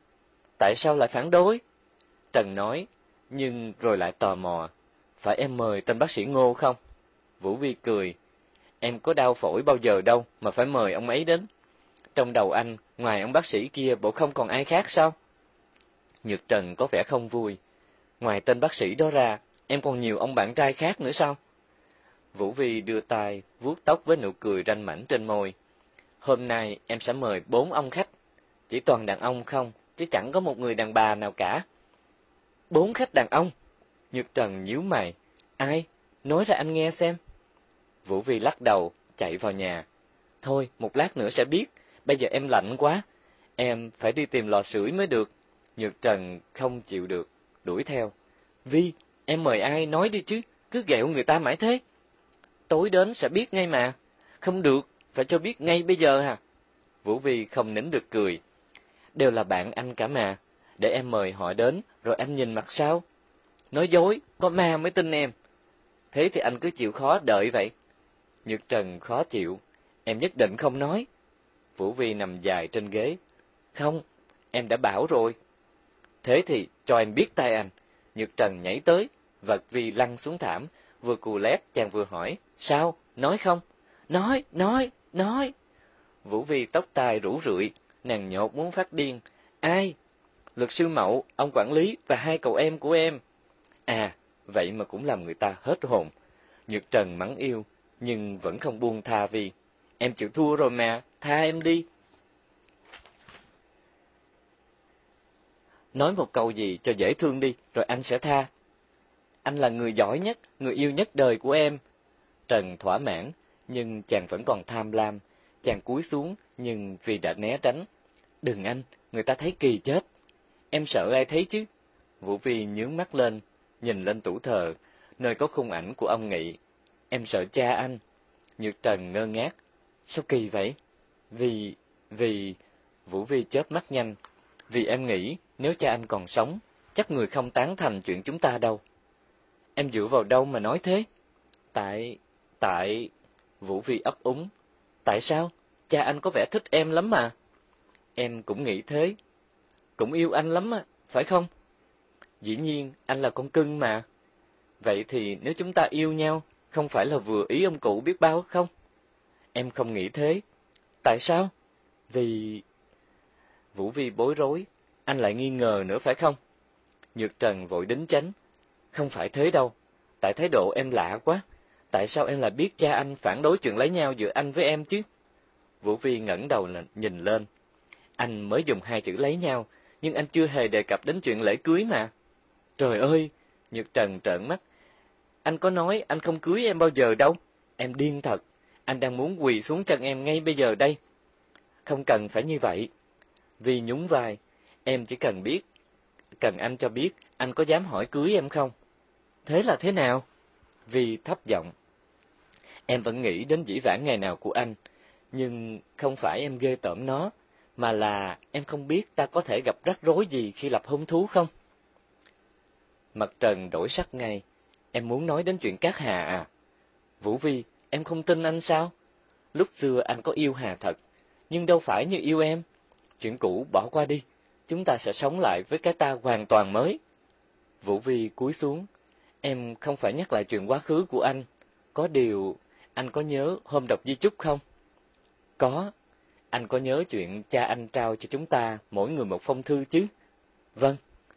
Tại sao lại phản đối? Trần nói, nhưng rồi lại tò mò. Phải em mời tên bác sĩ Ngô không? Vũ Vi cười. Em có đau phổi bao giờ đâu mà phải mời ông ấy đến. Trong đầu anh, ngoài ông bác sĩ kia bộ không còn ai khác sao? Nhược Trần có vẻ không vui. Ngoài tên bác sĩ đó ra, em còn nhiều ông bạn trai khác nữa sao? Vũ Vi đưa tay, vuốt tóc với nụ cười ranh mãnh trên môi. Hôm nay em sẽ mời bốn ông khách. Chỉ toàn đàn ông không, chứ chẳng có một người đàn bà nào cả. Bốn khách đàn ông? Nhược Trần nhíu mày. Ai? Nói ra anh nghe xem. Vũ Vi lắc đầu, chạy vào nhà. Thôi, một lát nữa sẽ biết. Bây giờ em lạnh quá. Em phải đi tìm lò sưởi mới được. Nhược Trần không chịu được, đuổi theo. Vi, em mời ai nói đi chứ, cứ ghẹo người ta mãi thế. Tối đến sẽ biết ngay mà. Không được, phải cho biết ngay bây giờ hả? Vũ Vi không nín được cười. Đều là bạn anh cả mà. Để em mời họ đến, rồi anh nhìn mặt sau. Nói dối, có ma mới tin em. Thế thì anh cứ chịu khó đợi vậy. Nhược Trần khó chịu. Em nhất định không nói. Vũ Vi nằm dài trên ghế. Không, em đã bảo rồi. Thế thì cho em biết tay anh. Nhược Trần nhảy tới, vật Vi lăn xuống thảm, vừa cù lét chàng vừa hỏi. Sao, nói không? Nói, nói, nói. Vũ Vi tóc tai rủ rượi, nàng nhột muốn phát điên. Ai? Luật sư Mậu, ông quản lý và hai cậu em của em. À, vậy mà cũng làm người ta hết hồn. Nhược Trần mắng yêu, nhưng vẫn không buông tha Vi. Em chịu thua rồi mà, tha em đi. Nói một câu gì cho dễ thương đi, rồi anh sẽ tha. Anh là người giỏi nhất, người yêu nhất đời của em. Trần thỏa mãn, nhưng chàng vẫn còn tham lam. Chàng cúi xuống, nhưng vì đã né tránh. Đừng anh, người ta thấy kỳ chết. Em sợ ai thấy chứ? Vũ Vi nhướng mắt lên, nhìn lên tủ thờ, nơi có khung ảnh của ông Nghị. Em sợ cha anh. Nhược Trần ngơ ngác. Sao kỳ vậy? Vì... vì... Vũ Vi chớp mắt nhanh. Vì em nghĩ nếu cha anh còn sống, chắc người không tán thành chuyện chúng ta đâu. Em dựa vào đâu mà nói thế? Tại... tại... Vũ Vi ấp úng. Tại sao? Cha anh có vẻ thích em lắm mà. Em cũng nghĩ thế. Cũng yêu anh lắm à, phải không? Dĩ nhiên, anh là con cưng mà. Vậy thì nếu chúng ta yêu nhau, không phải là vừa ý ông cụ biết bao không? Em không nghĩ thế. Tại sao? Vì... Vũ Vi bối rối. Anh lại nghi ngờ nữa phải không? Nhược Trần vội đính chánh. Không phải thế đâu. Tại thái độ em lạ quá. Tại sao em lại biết cha anh phản đối chuyện lấy nhau giữa anh với em chứ? Vũ Vi ngẩng đầu nhìn lên. Anh mới dùng hai chữ lấy nhau, nhưng anh chưa hề đề cập đến chuyện lễ cưới mà. Trời ơi! Nhược Trần trợn mắt. Anh có nói anh không cưới em bao giờ đâu. Em điên thật. Anh đang muốn quỳ xuống chân em ngay bây giờ đây. Không cần phải như vậy. Vi nhún vai. Em chỉ cần biết. Cần anh cho biết anh có dám hỏi cưới em không? Thế là thế nào? Vi thấp giọng. Em vẫn nghĩ đến dĩ vãng ngày nào của anh, nhưng không phải em ghê tởm nó, mà là em không biết ta có thể gặp rắc rối gì khi lập hôn thú không? Mặt Trần đổi sắc ngay. Em muốn nói đến chuyện Cát Hà à? Vũ Vi, em không tin anh sao? Lúc xưa anh có yêu Hà thật, nhưng đâu phải như yêu em. Chuyện cũ bỏ qua đi, chúng ta sẽ sống lại với cái ta hoàn toàn mới. Vũ Vi cúi xuống. Em không phải nhắc lại chuyện quá khứ của anh. Có điều, anh có nhớ hôm đọc di chúc không? Có. Anh có nhớ chuyện cha anh trao cho chúng ta mỗi người một phong thư chứ? Vâng.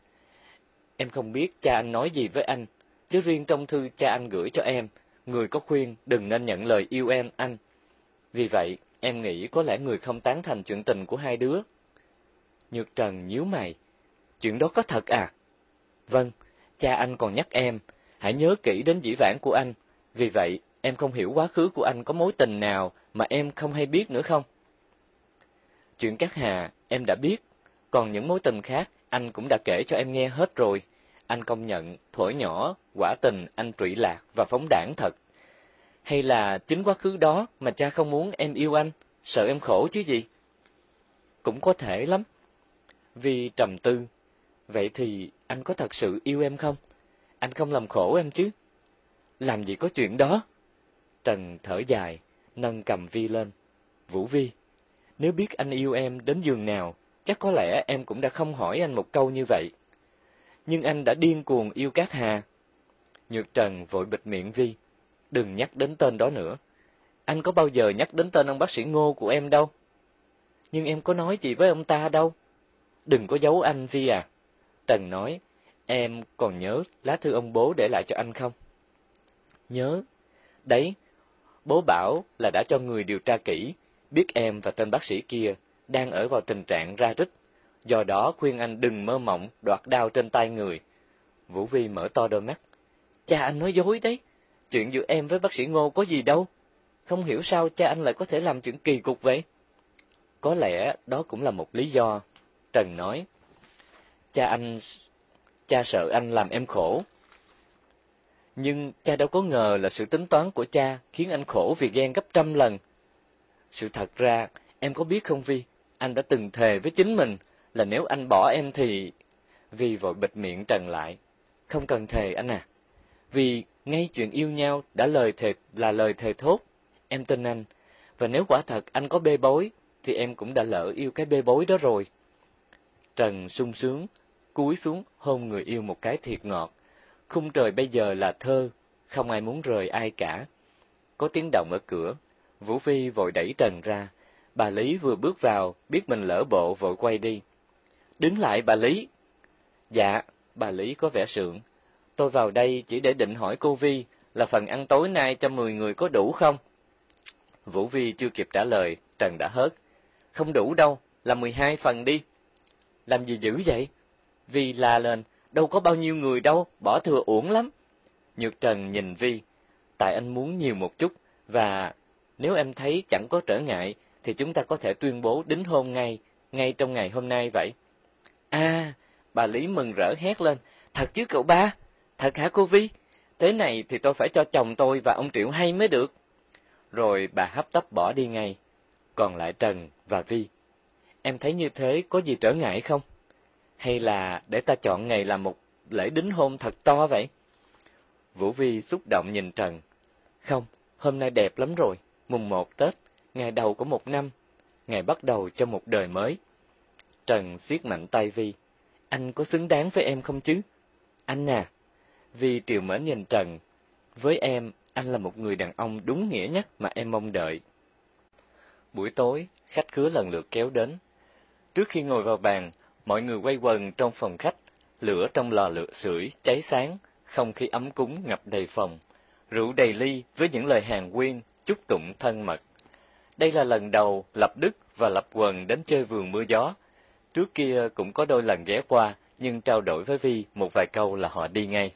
Em không biết cha anh nói gì với anh, chứ riêng trong thư cha anh gửi cho em, người có khuyên đừng nên nhận lời yêu em anh. Vì vậy, em nghĩ có lẽ người không tán thành chuyện tình của hai đứa. Nhược Trần nhíu mày. Chuyện đó có thật à? Vâng, cha anh còn nhắc em, hãy nhớ kỹ đến dĩ vãng của anh. Vì vậy, em không hiểu quá khứ của anh có mối tình nào mà em không hay biết nữa không? Chuyện Cát Hà, em đã biết, còn những mối tình khác, anh cũng đã kể cho em nghe hết rồi. Anh công nhận, thuở nhỏ, quả tình anh trụy lạc và phóng đãng thật. Hay là chính quá khứ đó mà cha không muốn em yêu anh, sợ em khổ chứ gì? Cũng có thể lắm. Vi trầm tư. Vậy thì anh có thật sự yêu em không? Anh không làm khổ em chứ? Làm gì có chuyện đó? Trần thở dài, nâng cầm Vi lên. Vũ Vi, nếu biết anh yêu em đến giường nào, chắc có lẽ em cũng đã không hỏi anh một câu như vậy. Nhưng anh đã điên cuồng yêu Cát Hà. Nhược Trần vội bịt miệng Vi. Đừng nhắc đến tên đó nữa. Anh có bao giờ nhắc đến tên ông bác sĩ Ngô của em đâu. Nhưng em có nói gì với ông ta đâu. Đừng có giấu anh Vi à. Trần nói, em còn nhớ lá thư ông bố để lại cho anh không? Nhớ. Đấy, bố bảo là đã cho người điều tra kỹ, biết em và tên bác sĩ kia đang ở vào tình trạng ra rít, do đó khuyên anh đừng mơ mộng đoạt đao trên tay người. Vũ Vi mở to đôi mắt. Cha anh nói dối đấy, chuyện giữa em với bác sĩ Ngô có gì đâu. Không hiểu sao cha anh lại có thể làm chuyện kỳ cục vậy. Có lẽ đó cũng là một lý do. Trần nói, cha anh, cha sợ anh làm em khổ. Nhưng cha đâu có ngờ là sự tính toán của cha khiến anh khổ vì ghen gấp trăm lần. Sự thật ra, em có biết không Vi, anh đã từng thề với chính mình là nếu anh bỏ em thì... Vi vội bịt miệng Trần lại. Không cần thề anh à. Vì ngay chuyện yêu nhau đã lời thề là lời thề thốt. Em tin anh. Và nếu quả thật anh có bê bối, thì em cũng đã lỡ yêu cái bê bối đó rồi. Trần sung sướng, cúi xuống hôn người yêu một cái thiệt ngọt. Khung trời bây giờ là thơ, không ai muốn rời ai cả. Có tiếng động ở cửa, Vũ Vi vội đẩy Trần ra. Bà Lý vừa bước vào, biết mình lỡ bộ vội quay đi. Đứng lại bà Lý. Dạ, bà Lý có vẻ sượng. Tôi vào đây chỉ để định hỏi cô Vi là phần ăn tối nay cho mười người có đủ không? Vũ Vi chưa kịp trả lời, Trần đã hớt. Không đủ đâu, làm mười hai phần đi. Làm gì dữ vậy? Vi la lên, đâu có bao nhiêu người đâu, bỏ thừa uổng lắm. Nhược Trần nhìn Vi, tại anh muốn nhiều một chút, và nếu em thấy chẳng có trở ngại, thì chúng ta có thể tuyên bố đính hôn ngay, ngay trong ngày hôm nay vậy. À, bà Lý mừng rỡ hét lên, thật chứ cậu ba? Thật hả cô Vi? Thế này thì tôi phải cho chồng tôi và ông Triệu hay mới được. Rồi bà hấp tấp bỏ đi ngay, còn lại Trần và Vi. Em thấy như thế có gì trở ngại không? Hay là để ta chọn ngày làm một lễ đính hôn thật to vậy? Vũ Vi xúc động nhìn Trần. Không, hôm nay đẹp lắm rồi, mùng một Tết, ngày đầu của một năm, ngày bắt đầu cho một đời mới. Trần siết mạnh tay Vi. Anh có xứng đáng với em không chứ? Anh à. Vi trìu mến nhìn Trần. Với em, anh là một người đàn ông đúng nghĩa nhất mà em mong đợi. Buổi tối, khách khứa lần lượt kéo đến. Trước khi ngồi vào bàn, mọi người quay quần trong phòng khách, lửa trong lò lửa sưởi cháy sáng, không khí ấm cúng ngập đầy phòng, rượu đầy ly với những lời hàn huyên, chúc tụng thân mật. Đây là lần đầu Lập Đức và Lập Quần đến chơi vườn mưa gió. Trước kia cũng có đôi lần ghé qua, nhưng trao đổi với Vi một vài câu là họ đi ngay.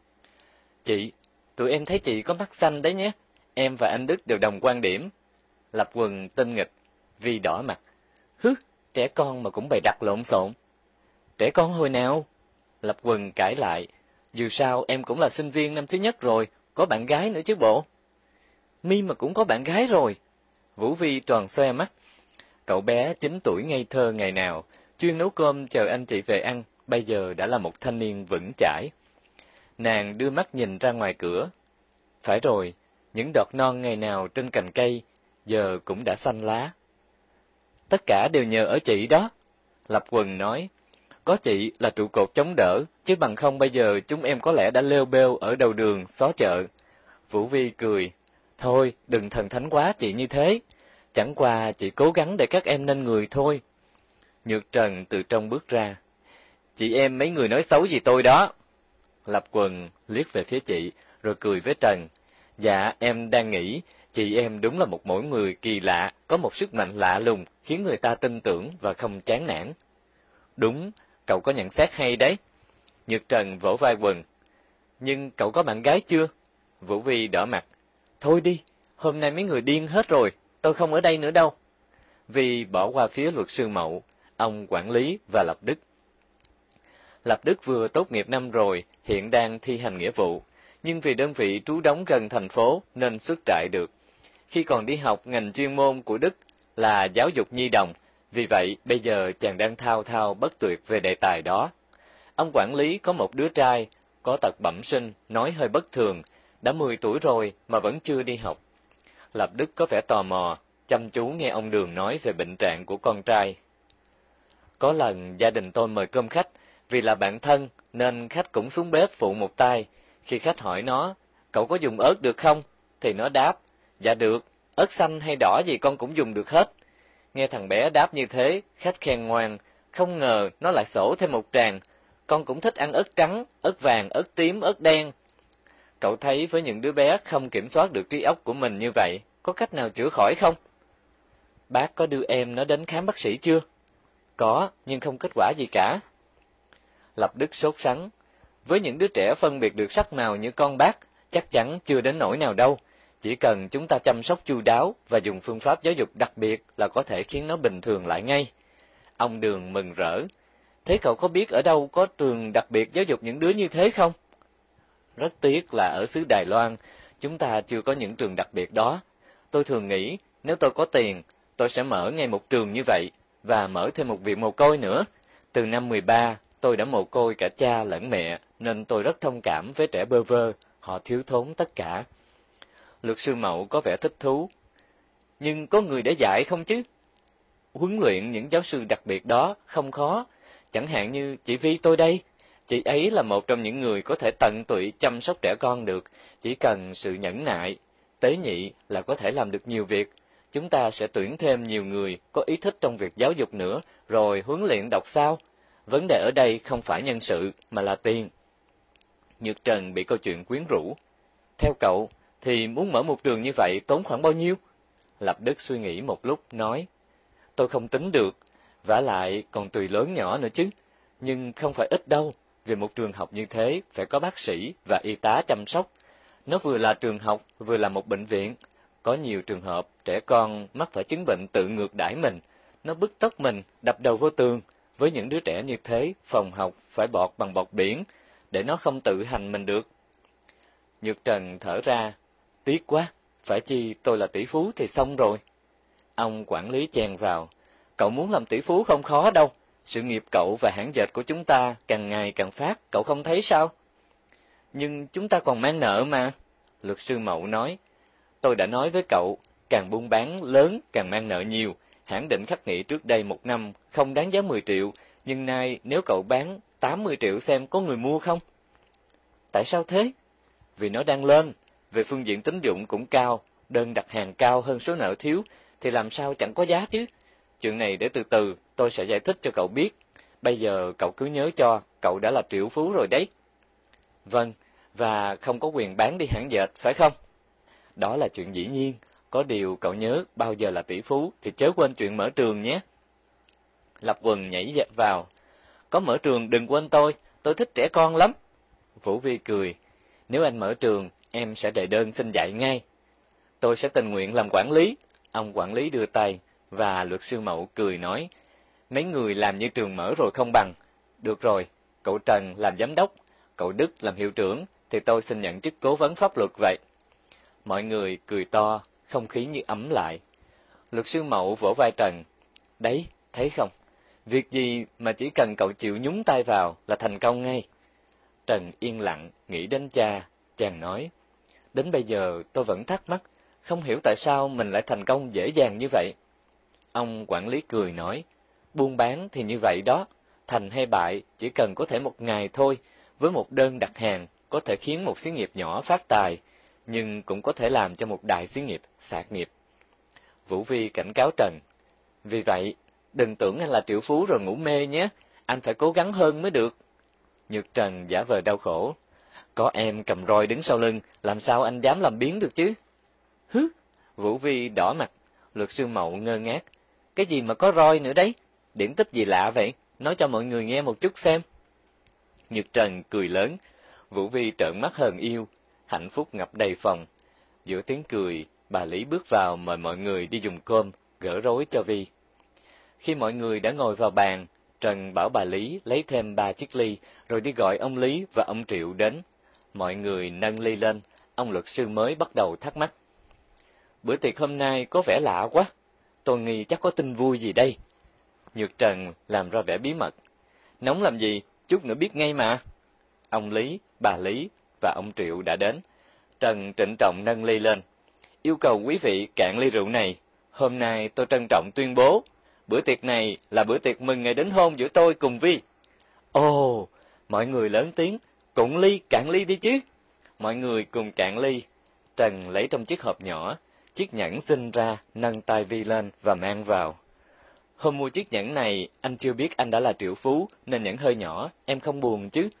Chị, tụi em thấy chị có mắt xanh đấy nhé, em và anh Đức đều đồng quan điểm. Lập Quần tinh nghịch, Vi đỏ mặt. Hứ, trẻ con mà cũng bày đặt lộn xộn. Trẻ con hồi nào? Lập Quần cãi lại. Dù sao em cũng là sinh viên năm thứ nhất rồi, có bạn gái nữa chứ bộ. Mi mà cũng có bạn gái rồi. Vũ Vi tròn xoe mắt. Cậu bé chín tuổi ngây thơ ngày nào, chuyên nấu cơm chờ anh chị về ăn, bây giờ đã là một thanh niên vững chãi. Nàng đưa mắt nhìn ra ngoài cửa. Phải rồi, những đọt non ngày nào trên cành cây, giờ cũng đã xanh lá. Tất cả đều nhờ ở chị đó. Lập Quần nói, có chị là trụ cột chống đỡ, chứ bằng không bây giờ chúng em có lẽ đã lêu bêu ở đầu đường, xó chợ. Vũ Vi cười, thôi đừng thần thánh quá chị như thế, chẳng qua chị cố gắng để các em nên người thôi. Nhược Trần từ trong bước ra, chị em mấy người nói xấu gì tôi đó. Lập Quần liếc về phía chị, rồi cười với Trần, dạ em đang nghĩ, chị em đúng là một mỗi người kỳ lạ, có một sức mạnh lạ lùng, khiến người ta tin tưởng và không chán nản. Đúng, cậu có nhận xét hay đấy. Nhược Trần vỗ vai Quần. Nhưng cậu có bạn gái chưa? Vũ Vi đỏ mặt. Thôi đi, hôm nay mấy người điên hết rồi, tôi không ở đây nữa đâu. Vi bỏ qua phía luật sư Mậu, ông quản lý và Lập Đức. Lập Đức vừa tốt nghiệp năm rồi, hiện đang thi hành nghĩa vụ, nhưng vì đơn vị trú đóng gần thành phố nên xuất trại được. Khi còn đi học, ngành chuyên môn của Đức là giáo dục nhi đồng, vì vậy bây giờ chàng đang thao thao bất tuyệt về đề tài đó. Ông quản lý có một đứa trai, có tật bẩm sinh, nói hơi bất thường, đã mười tuổi rồi mà vẫn chưa đi học. Lập Đức có vẻ tò mò, chăm chú nghe ông Đường nói về bệnh trạng của con trai. Có lần gia đình tôi mời cơm khách, vì là bạn thân nên khách cũng xuống bếp phụ một tay. Khi khách hỏi nó, cậu có dùng ớt được không? Thì nó đáp, dạ được, ớt xanh hay đỏ gì con cũng dùng được hết. Nghe thằng bé đáp như thế, khách khen ngoan, không ngờ nó lại sổ thêm một tràng. Con cũng thích ăn ớt trắng, ớt vàng, ớt tím, ớt đen. Cậu thấy với những đứa bé không kiểm soát được trí óc của mình như vậy, có cách nào chữa khỏi không? Bác có đưa em nó đến khám bác sĩ chưa? Có, nhưng không kết quả gì cả. Lập Đức sốt sắng. Với những đứa trẻ phân biệt được sắc màu như con bác, chắc chắn chưa đến nỗi nào đâu. Chỉ cần chúng ta chăm sóc chu đáo và dùng phương pháp giáo dục đặc biệt là có thể khiến nó bình thường lại ngay. Ông Đường mừng rỡ. Thế cậu có biết ở đâu có trường đặc biệt giáo dục những đứa như thế không? Rất tiếc là ở xứ Đài Loan, chúng ta chưa có những trường đặc biệt đó. Tôi thường nghĩ, nếu tôi có tiền, tôi sẽ mở ngay một trường như vậy, và mở thêm một viện mồ côi nữa. Từ năm mười ba, tôi đã mồ côi cả cha lẫn mẹ, nên tôi rất thông cảm với trẻ bơ vơ, họ thiếu thốn tất cả. Luật sư Mậu có vẻ thích thú. Nhưng có người để dạy không chứ? Huấn luyện những giáo sư đặc biệt đó không khó, chẳng hạn như chị Vi tôi đây. Chị ấy là một trong những người có thể tận tụy chăm sóc trẻ con được, chỉ cần sự nhẫn nại, tế nhị là có thể làm được nhiều việc. Chúng ta sẽ tuyển thêm nhiều người có ý thích trong việc giáo dục nữa, rồi huấn luyện đọc sao. Vấn đề ở đây không phải nhân sự, mà là tiền. Nhược Trần bị câu chuyện quyến rũ. Theo cậu, thì muốn mở một trường như vậy tốn khoảng bao nhiêu? Lập Đức suy nghĩ một lúc, nói, tôi không tính được, vả lại còn tùy lớn nhỏ nữa chứ, nhưng không phải ít đâu, vì một trường học như thế phải có bác sĩ và y tá chăm sóc. Nó vừa là trường học, vừa là một bệnh viện. Có nhiều trường hợp trẻ con mắc phải chứng bệnh tự ngược đãi mình, nó bứt tốc mình, đập đầu vô tường. Với những đứa trẻ như thế, phòng học phải bọt bằng bọt biển, để nó không tự hành mình được. Nhược Trần thở ra, tiếc quá, phải chi tôi là tỷ phú thì xong rồi. Ông quản lý chen vào, cậu muốn làm tỷ phú không khó đâu, sự nghiệp cậu và hãng dệt của chúng ta càng ngày càng phát, cậu không thấy sao? Nhưng chúng ta còn mang nợ mà, luật sư Mậu nói. Tôi đã nói với cậu, càng buôn bán lớn càng mang nợ nhiều. Hãng định khắc nghị trước đây một năm không đáng giá mười triệu, nhưng nay nếu cậu bán tám mươi triệu xem có người mua không? Tại sao thế? Vì nó đang lên, về phương diện tín dụng cũng cao, đơn đặt hàng cao hơn số nợ thiếu, thì làm sao chẳng có giá chứ? Chuyện này để từ từ, tôi sẽ giải thích cho cậu biết. Bây giờ cậu cứ nhớ cho, cậu đã là triệu phú rồi đấy. Vâng, và không có quyền bán đi hãng dệt, phải không? Đó là chuyện dĩ nhiên, có điều cậu nhớ bao giờ là tỷ phú thì chớ quên chuyện mở trường nhé. Lập Quần nhảy vào, có mở trường đừng quên tôi, tôi thích trẻ con lắm. Vũ Vi cười, nếu anh mở trường, em sẽ đệ đơn xin dạy ngay. Tôi sẽ tình nguyện làm quản lý. Ông quản lý đưa tay, và luật sư Mậu cười nói, mấy người làm như trường mở rồi không bằng. Được rồi, cậu Trần làm giám đốc, cậu Đức làm hiệu trưởng, thì tôi xin nhận chức cố vấn pháp luật vậy. Mọi người cười to, không khí như ấm lại. Luật sư Mậu vỗ vai Trần. Đấy, thấy không? Việc gì mà chỉ cần cậu chịu nhúng tay vào là thành công ngay. Trần yên lặng, nghĩ đến cha. Chàng nói, đến bây giờ tôi vẫn thắc mắc, không hiểu tại sao mình lại thành công dễ dàng như vậy. Ông quản lý cười nói, buôn bán thì như vậy đó, thành hay bại chỉ cần có thể một ngày thôi, với một đơn đặt hàng có thể khiến một xí nghiệp nhỏ phát tài, nhưng cũng có thể làm cho một đại xí nghiệp sạt nghiệp. Vũ Vi cảnh cáo Trần, vì vậy, đừng tưởng anh là triệu phú rồi ngủ mê nhé, anh phải cố gắng hơn mới được. Nhược Trần giả vờ đau khổ, có em cầm roi đứng sau lưng, làm sao anh dám làm biếng được chứ? Hứ, Vũ Vi đỏ mặt, luật sư Mậu ngơ ngác, cái gì mà có roi nữa đấy, điển tích gì lạ vậy, nói cho mọi người nghe một chút xem. Nhược Trần cười lớn, Vũ Vi trợn mắt hờn yêu, hạnh phúc ngập đầy phòng. Giữa tiếng cười, bà Lý bước vào mời mọi người đi dùng cơm, gỡ rối cho Vi. Khi mọi người đã ngồi vào bàn, Trần bảo bà Lý lấy thêm ba chiếc ly, rồi đi gọi ông Lý và ông Triệu đến. Mọi người nâng ly lên, ông luật sư mới bắt đầu thắc mắc. Bữa tiệc hôm nay có vẻ lạ quá, tôi nghi chắc có tin vui gì đây. Nhược Trần làm ra vẻ bí mật. Nóng làm gì, chút nữa biết ngay mà. Ông Lý, bà Lý và ông Triệu đã đến. Trần trịnh trọng nâng ly lên. Yêu cầu quý vị cạn ly rượu này. Hôm nay tôi trân trọng tuyên bố, bữa tiệc này là bữa tiệc mừng ngày đính hôn giữa tôi cùng Vi. Ồ, mọi người lớn tiếng, cụng ly, cạn ly đi chứ. Mọi người cùng cạn ly. Trần lấy trong chiếc hộp nhỏ, chiếc nhẫn xinh ra, nâng tay Vi lên và mang vào. Hôm mua chiếc nhẫn này, anh chưa biết anh đã là triệu phú, nên nhẫn hơi nhỏ, em không buồn chứ?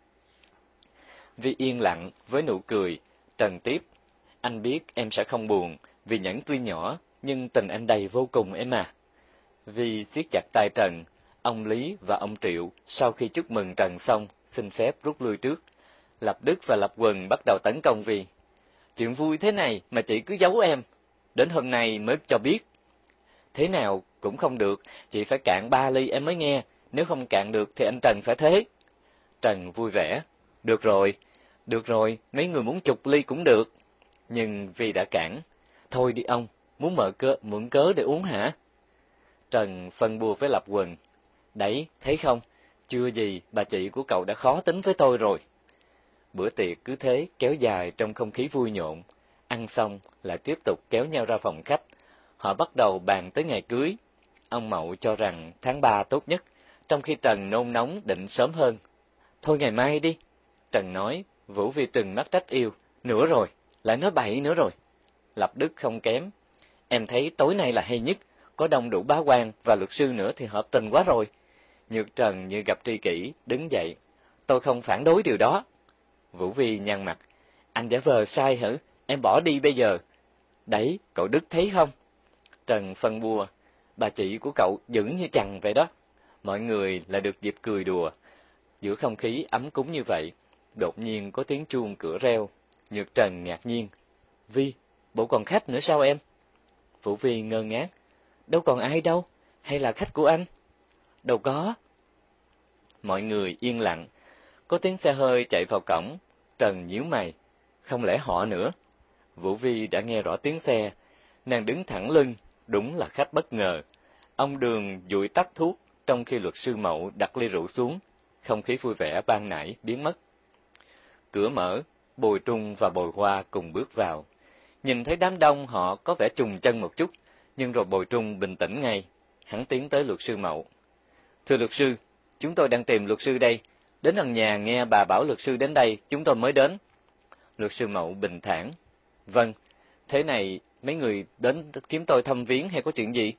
Vi yên lặng, với nụ cười. Trần tiếp, anh biết em sẽ không buồn, vì nhẫn tuy nhỏ, nhưng tình anh đầy vô cùng em à. Vi siết chặt tay Trần. Ông Lý và ông Triệu, sau khi chúc mừng Trần xong, xin phép rút lui trước. Lập Đức và Lập Quần bắt đầu tấn công Vi. Chuyện vui thế này mà chị cứ giấu em, đến hôm nay mới cho biết. Thế nào cũng không được, chị phải cạn ba ly em mới nghe, nếu không cạn được thì anh Trần phải thế. Trần vui vẻ, được rồi, được rồi, mấy người muốn chục ly cũng được. Nhưng Vi đã cản, thôi đi ông, muốn mở cớ, mượn cớ để uống hả? Trần phân bua với Lập Quần, đấy, thấy không, chưa gì bà chị của cậu đã khó tính với tôi rồi. Bữa tiệc cứ thế kéo dài trong không khí vui nhộn, ăn xong lại tiếp tục kéo nhau ra phòng khách. Họ bắt đầu bàn tới ngày cưới. Ông Mậu cho rằng tháng ba tốt nhất, trong khi Trần nôn nóng định sớm hơn. Thôi ngày mai đi. Trần nói, Vũ Vi trừng mắt trách yêu. Nữa rồi, lại nói bậy nữa rồi. Lập Đức không kém. Em thấy tối nay là hay nhất, có đông đủ bá quan và luật sư nữa thì hợp tình quá rồi. Nhược Trần như gặp tri kỷ, đứng dậy. Tôi không phản đối điều đó. Vũ Vi nhăn mặt. Anh giả vờ sai hả? Em bỏ đi bây giờ. Đấy, cậu Đức thấy không? Trần phân bua. Bà chị của cậu dữ như chằn vậy đó. Mọi người lại được dịp cười đùa. Giữa không khí ấm cúng như vậy, đột nhiên có tiếng chuông cửa reo. Nhược Trần ngạc nhiên. Vi, bộ còn khách nữa sao em? Vũ Vi ngơ ngác. Đâu còn ai đâu, hay là khách của anh? Đâu có. Mọi người yên lặng. Có tiếng xe hơi chạy vào cổng. Trần nhíu mày. Không lẽ họ nữa? Vũ Vi đã nghe rõ tiếng xe. Nàng đứng thẳng lưng, đúng là khách bất ngờ. Ông Đường dụi tắt thuốc, trong khi luật sư Mậu đặt ly rượu xuống. Không khí vui vẻ ban nãy biến mất. Cửa mở, Bồi Trung và Bồi Hoa cùng bước vào. Nhìn thấy đám đông họ có vẻ trùng chân một chút, nhưng rồi Bồi Trung bình tĩnh ngay. Hắn tiến tới luật sư Mậu. Thưa luật sư, chúng tôi đang tìm luật sư đây. Đến lần nhà nghe bà bảo luật sư đến đây, chúng tôi mới đến. Luật sư Mậu bình thản. Vâng, thế này mấy người đến kiếm tôi thăm viếng hay có chuyện gì?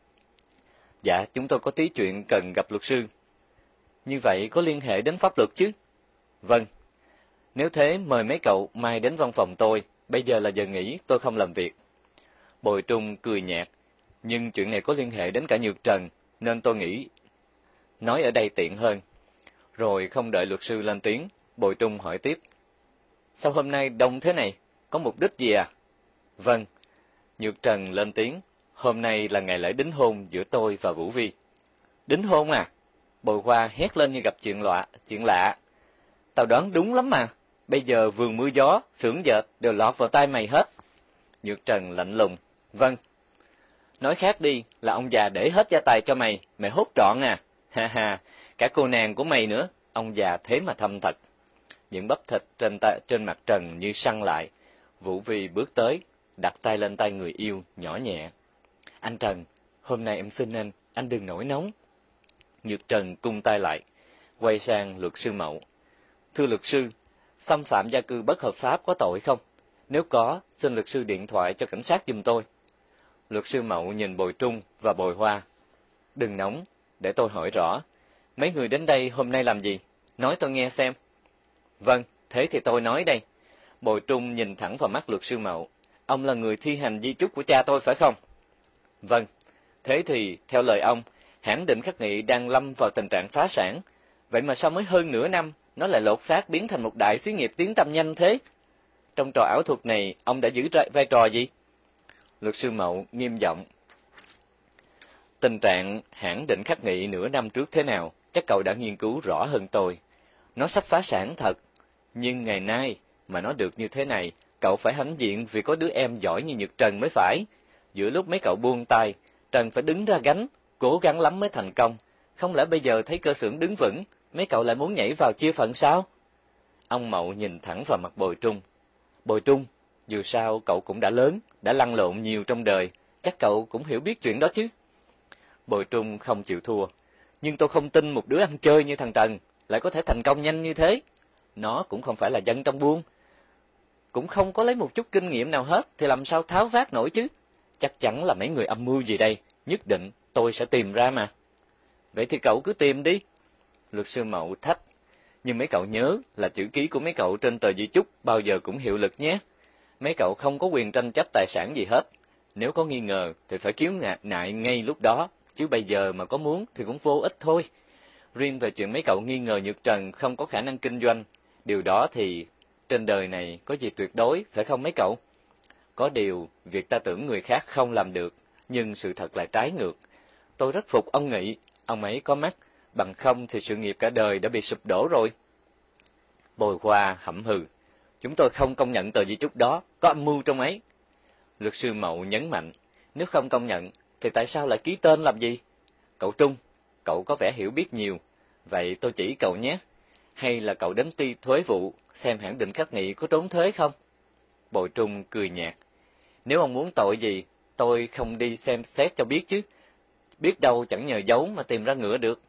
Dạ, chúng tôi có tí chuyện cần gặp luật sư. Như vậy có liên hệ đến pháp luật chứ? Vâng. Nếu thế mời mấy cậu mai đến văn phòng tôi, bây giờ là giờ nghỉ, tôi không làm việc. Bồi Trung cười nhạt. Nhưng chuyện này có liên hệ đến cả Nhược Trần, nên tôi nghĩ nói ở đây tiện hơn. Rồi không đợi luật sư lên tiếng, Bồi Trung hỏi tiếp. Sao hôm nay đông thế này? Có mục đích gì à? Vâng. Nhược Trần lên tiếng. Hôm nay là ngày lễ đính hôn giữa tôi và Vũ Vi. Đính hôn à? Bồi Hoa hét lên như gặp chuyện lạ, chuyện lạ. tao đoán đúng lắm mà. Bây giờ vườn mưa gió, xưởng dệt đều lọt vào tay mày hết. Nhược Trần lạnh lùng. Vâng. Nói khác đi là ông già để hết gia tài cho mày, mày hốt trọn à. Ha ha, cả cô nàng của mày nữa, ông già thế mà thâm thật. Những bắp thịt trên, ta, trên mặt Trần như săn lại. Vũ Vi bước tới, đặt tay lên tay người yêu, nhỏ nhẹ. Anh Trần, hôm nay em xin anh, anh đừng nổi nóng. Nhược Trần cung tay lại, quay sang luật sư Mậu. Thưa luật sư, xâm phạm gia cư bất hợp pháp có tội không? Nếu có, xin luật sư điện thoại cho cảnh sát giùm tôi. Luật sư Mậu nhìn Bồi Trung và Bồi Hoa. Đừng nóng, để tôi hỏi rõ. Mấy người đến đây hôm nay làm gì? Nói tôi nghe xem. Vâng, thế thì tôi nói đây. Bồi Trung nhìn thẳng vào mắt luật sư Mậu. Ông là người thi hành di chúc của cha tôi phải không? Vâng, thế thì theo lời ông, hãng Định Khắc Nghị đang lâm vào tình trạng phá sản. Vậy mà sao mới hơn nửa năm, nó lại lột xác biến thành một đại xí nghiệp tiếng tăm nhanh thế? Trong trò ảo thuật này, ông đã giữ vai trò gì? Luật sư Mậu nghiêm giọng. Tình trạng hãng Định Khắc Nghị nửa năm trước thế nào, chắc cậu đã nghiên cứu rõ hơn tôi. Nó sắp phá sản thật, nhưng ngày nay mà nó được như thế này, cậu phải hãnh diện vì có đứa em giỏi như Nhật Trần mới phải. Giữa lúc mấy cậu buông tay, Trần phải đứng ra gánh, cố gắng lắm mới thành công. Không lẽ bây giờ thấy cơ xưởng đứng vững, mấy cậu lại muốn nhảy vào chia phận sao? Ông Mậu nhìn thẳng vào mặt Bồi Trung. Bồi Trung, dù sao cậu cũng đã lớn, đã lăn lộn nhiều trong đời, chắc cậu cũng hiểu biết chuyện đó chứ. Bồi Trung không chịu thua. Nhưng tôi không tin một đứa ăn chơi như thằng Trần lại có thể thành công nhanh như thế. Nó cũng không phải là dân trong buôn, cũng không có lấy một chút kinh nghiệm nào hết, thì làm sao tháo vát nổi chứ? Chắc chắn là mấy người âm mưu gì đây, nhất định tôi sẽ tìm ra mà. Vậy thì cậu cứ tìm đi. Luật sư Mậu thách. Nhưng mấy cậu nhớ là chữ ký của mấy cậu trên tờ di chúc bao giờ cũng hiệu lực nhé. Mấy cậu không có quyền tranh chấp tài sản gì hết. Nếu có nghi ngờ thì phải cứu nại ngay lúc đó, chứ bây giờ mà có muốn thì cũng vô ích thôi. Riêng về chuyện mấy cậu nghi ngờ Nhược Trần không có khả năng kinh doanh, điều đó thì trên đời này có gì tuyệt đối, phải không mấy cậu? Có điều, việc ta tưởng người khác không làm được, nhưng sự thật lại trái ngược. Tôi rất phục ông Nghị, ông ấy có mắt, bằng không thì sự nghiệp cả đời đã bị sụp đổ rồi. Bồi Hoa hậm hừ. Chúng tôi không công nhận tờ di chúc đó, có âm mưu trong ấy. Luật sư Mậu nhấn mạnh, nếu không công nhận, thì tại sao lại ký tên làm gì? Cậu Trung, cậu có vẻ hiểu biết nhiều, vậy tôi chỉ cậu nhé. Hay là cậu đến ty thuế vụ, xem hãng Định Khắc Nghị có trốn thuế không? Bồi Trung cười nhạt. Nếu ông muốn tội gì, tôi không đi xem xét cho biết chứ. Biết đâu chẳng nhờ giấu mà tìm ra ngựa được.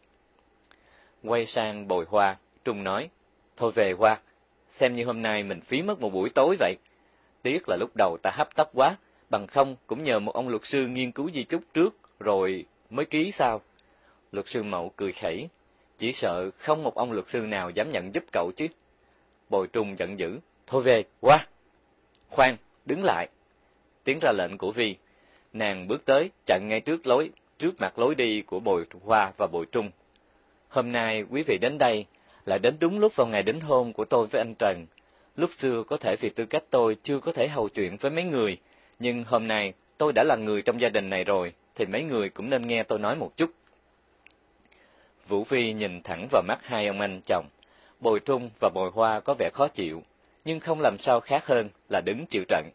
Quay sang Bồi Hoa, Trung nói, thôi về Hoa, xem như hôm nay mình phí mất một buổi tối vậy. Tiếc là lúc đầu ta hấp tấp quá, bằng không cũng nhờ một ông luật sư nghiên cứu di chúc trước, rồi mới ký sao. Luật sư Mậu cười khẩy, chỉ sợ không một ông luật sư nào dám nhận giúp cậu chứ. Bồi Trung giận dữ, thôi về, Hoa. Khoan, đứng lại. Tiếng ra lệnh của Vi, nàng bước tới, chặn ngay trước lối, trước mặt lối đi của Bồi Hoa và Bồi Trung. Hôm nay quý vị đến đây là đến đúng lúc vào ngày đính hôn của tôi với anh Trần. Lúc xưa có thể vì tư cách tôi chưa có thể hầu chuyện với mấy người, nhưng hôm nay tôi đã là người trong gia đình này rồi, thì mấy người cũng nên nghe tôi nói một chút. Vũ Phi nhìn thẳng vào mắt hai ông anh chồng. Bồi Trung và Bồi Hoa có vẻ khó chịu, nhưng không làm sao khác hơn là đứng chịu trận.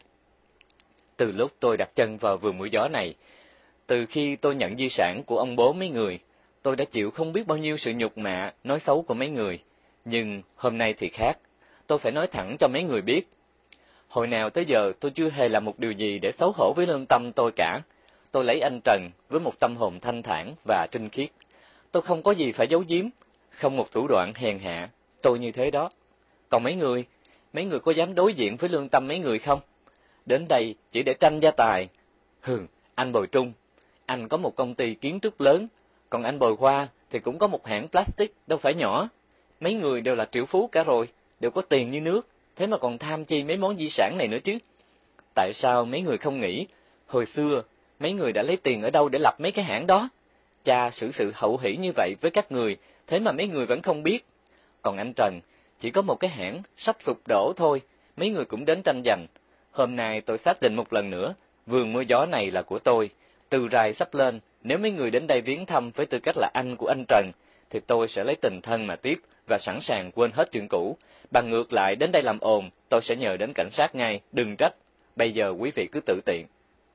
Từ lúc tôi đặt chân vào vườn mũi gió này, từ khi tôi nhận di sản của ông bố mấy người, tôi đã chịu không biết bao nhiêu sự nhục mạ, nói xấu của mấy người. Nhưng hôm nay thì khác, tôi phải nói thẳng cho mấy người biết. Hồi nào tới giờ tôi chưa hề làm một điều gì để xấu hổ với lương tâm tôi cả. Tôi lấy anh Trần với một tâm hồn thanh thản và trinh khiết. Tôi không có gì phải giấu giếm, không một thủ đoạn hèn hạ, tôi như thế đó. Còn mấy người, mấy người có dám đối diện với lương tâm mấy người không? Đến đây chỉ để tranh gia tài. Hừ, anh Bồi Trung, anh có một công ty kiến trúc lớn, còn anh Bồi Hoa thì cũng có một hãng plastic đâu phải nhỏ. Mấy người đều là triệu phú cả rồi, đều có tiền như nước, thế mà còn tham chi mấy món di sản này nữa chứ. Tại sao mấy người không nghĩ, hồi xưa mấy người đã lấy tiền ở đâu để lập mấy cái hãng đó? Cha xử sự hậu hỷ như vậy với các người, thế mà mấy người vẫn không biết. Còn anh Trần, chỉ có một cái hãng sắp sụp đổ thôi, mấy người cũng đến tranh giành. Hôm nay tôi xác định một lần nữa, vườn mưa gió này là của tôi. Từ rày sắp lên, nếu mấy người đến đây viếng thăm với tư cách là anh của anh Trần, thì tôi sẽ lấy tình thân mà tiếp, và sẵn sàng quên hết chuyện cũ. Bằng ngược lại đến đây làm ồn, tôi sẽ nhờ đến cảnh sát ngay, đừng trách. Bây giờ quý vị cứ tự tiện.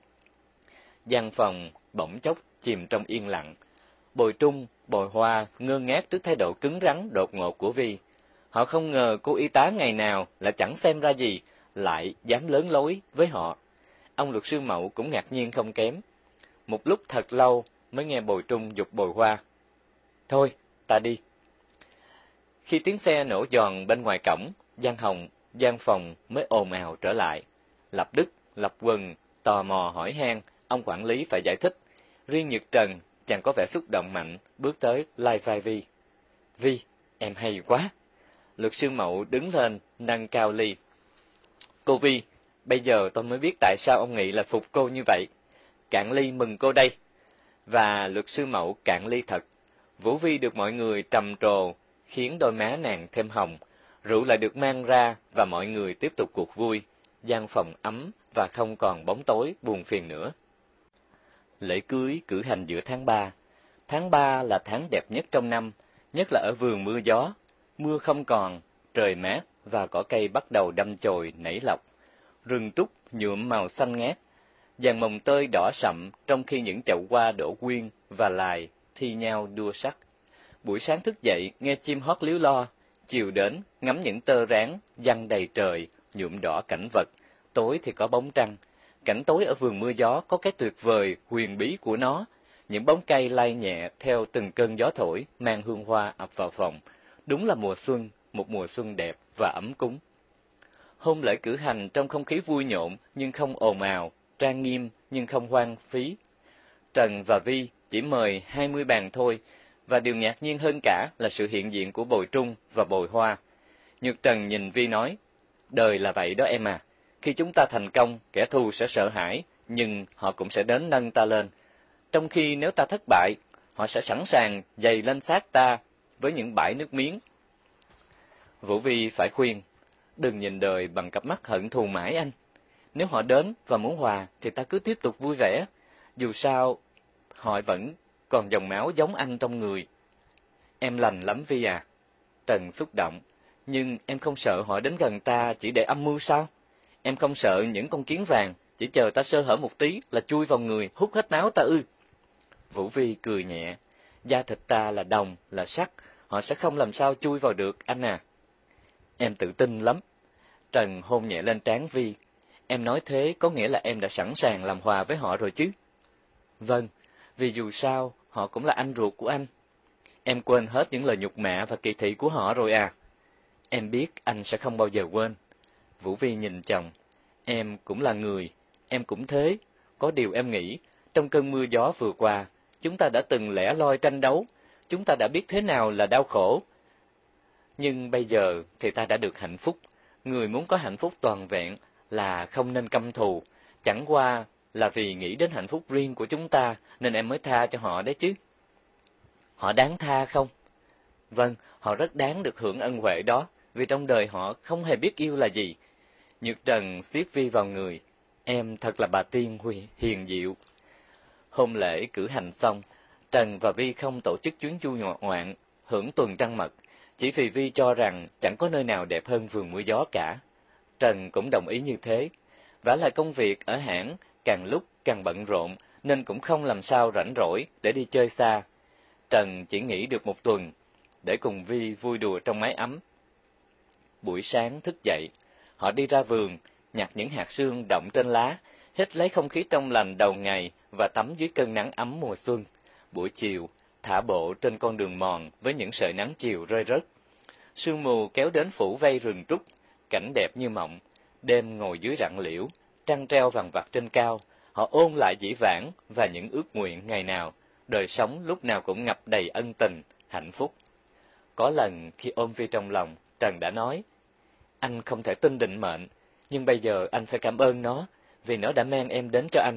Gian phòng bỗng chốc chìm trong yên lặng. Bồi Trung, Bồi Hoa ngơ ngác trước thái độ cứng rắn đột ngột của Vi. Họ không ngờ cô y tá ngày nào là chẳng xem ra gì, lại dám lớn lối với họ. Ông luật sư Mậu cũng ngạc nhiên không kém. Một lúc thật lâu mới nghe Bồi Trung giục Bồi Hoa. Thôi, ta đi. Khi tiếng xe nổ giòn bên ngoài cổng, gian hồng, gian phòng mới ồn ào trở lại. Lập Đức, Lập Quần tò mò hỏi han, ông quản lý phải giải thích. Riêng Nhật Trần, chàng có vẻ xúc động mạnh, bước tới lai vai Vi. Vi, em hay quá. Luật sư Mậu đứng lên, nâng cao ly. Cô Vi, bây giờ tôi mới biết tại sao ông Nghị là phục cô như vậy. Cạn ly mừng cô đây. Và luật sư Mậu cạn ly thật. Vũ Vi được mọi người trầm trồ, khiến đôi má nàng thêm hồng. Rượu lại được mang ra và mọi người tiếp tục cuộc vui. Gian phòng ấm và không còn bóng tối buồn phiền nữa. Lễ cưới cử hành giữa tháng ba. Tháng ba là tháng đẹp nhất trong năm, nhất là ở vườn mưa gió. Mưa không còn, trời mát và cỏ cây bắt đầu đâm chồi nảy lọc. Rừng trúc nhuộm màu xanh ngát, vàng mồng tơi đỏ sậm trong khi những chậu hoa đổ quyên và lài thi nhau đua sắc. Buổi sáng thức dậy nghe chim hót líu lo, chiều đến ngắm những tơ ráng giăng đầy trời nhuộm đỏ cảnh vật, tối thì có bóng trăng. Cảnh tối ở vườn mưa gió có cái tuyệt vời huyền bí của nó, những bóng cây lay nhẹ theo từng cơn gió thổi mang hương hoa ập vào phòng. Đúng là mùa xuân, một mùa xuân đẹp và ấm cúng. Hôn lễ cử hành trong không khí vui nhộn nhưng không ồn ào, trang nghiêm nhưng không hoang phí. Trần và Vi chỉ mời hai mươi bàn thôi, và điều ngạc nhiên hơn cả là sự hiện diện của Bồi Trung và Bồi Hoa. Nhược Trần nhìn Vi nói, đời là vậy đó em à, khi chúng ta thành công, kẻ thù sẽ sợ hãi, nhưng họ cũng sẽ đến nâng ta lên. Trong khi nếu ta thất bại, họ sẽ sẵn sàng giày lên xác ta với những bãi nước miếng. Vũ Vi phải khuyên, đừng nhìn đời bằng cặp mắt hận thù mãi anh. Nếu họ đến và muốn hòa thì ta cứ tiếp tục vui vẻ, dù sao họ vẫn còn dòng máu giống anh trong người. Em lành lắm Vi à. Trần xúc động, nhưng em không sợ họ đến gần ta chỉ để âm mưu sao? Em không sợ những con kiến vàng chỉ chờ ta sơ hở một tí là chui vào người hút hết máu ta ư? Vũ Vi cười nhẹ, da thịt ta là đồng, là sắt, họ sẽ không làm sao chui vào được anh à. Em tự tin lắm. Trần hôn nhẹ lên trán Vi. Em nói thế có nghĩa là em đã sẵn sàng làm hòa với họ rồi chứ? Vâng, vì dù sao họ cũng là anh ruột của anh. Em quên hết những lời nhục mạ và kỳ thị của họ rồi à? Em biết anh sẽ không bao giờ quên. Vũ Vi nhìn chồng. Em cũng là người, em cũng thế. Có điều em nghĩ, trong cơn mưa gió vừa qua, chúng ta đã từng lẻ loi tranh đấu, chúng ta đã biết thế nào là đau khổ. Nhưng bây giờ thì ta đã được hạnh phúc. Người muốn có hạnh phúc toàn vẹn là không nên căm thù. Chẳng qua là vì nghĩ đến hạnh phúc riêng của chúng ta nên em mới tha cho họ đấy chứ. Họ đáng tha không? Vâng, họ rất đáng được hưởng ân huệ đó, vì trong đời họ không hề biết yêu là gì. Nhược Trần siết Vi vào người. Em thật là bà tiên hiền diệu. Hôn lễ cử hành xong, Trần và Vi không tổ chức chuyến du ngoạn, hưởng tuần trăng mật, chỉ vì Vi cho rằng chẳng có nơi nào đẹp hơn vườn mưa gió cả. Trần cũng đồng ý như thế. Vả lại công việc ở hãng càng lúc càng bận rộn, nên cũng không làm sao rảnh rỗi để đi chơi xa. Trần chỉ nghỉ được một tuần, để cùng Vi vui đùa trong mái ấm. Buổi sáng thức dậy, họ đi ra vườn, nhặt những hạt sương đọng trên lá, hít lấy không khí trong lành đầu ngày và tắm dưới cơn nắng ấm mùa xuân. Buổi chiều, thả bộ trên con đường mòn với những sợi nắng chiều rơi rớt. Sương mù kéo đến phủ vây rừng trúc, cảnh đẹp như mộng. Đêm ngồi dưới rặng liễu, trăng treo vằng vặc trên cao, họ ôn lại dĩ vãng và những ước nguyện ngày nào. Đời sống lúc nào cũng ngập đầy ân tình, hạnh phúc. Có lần khi ôm Vi trong lòng, Trần đã nói, anh không thể tin định mệnh, nhưng bây giờ anh phải cảm ơn nó, vì nó đã mang em đến cho anh.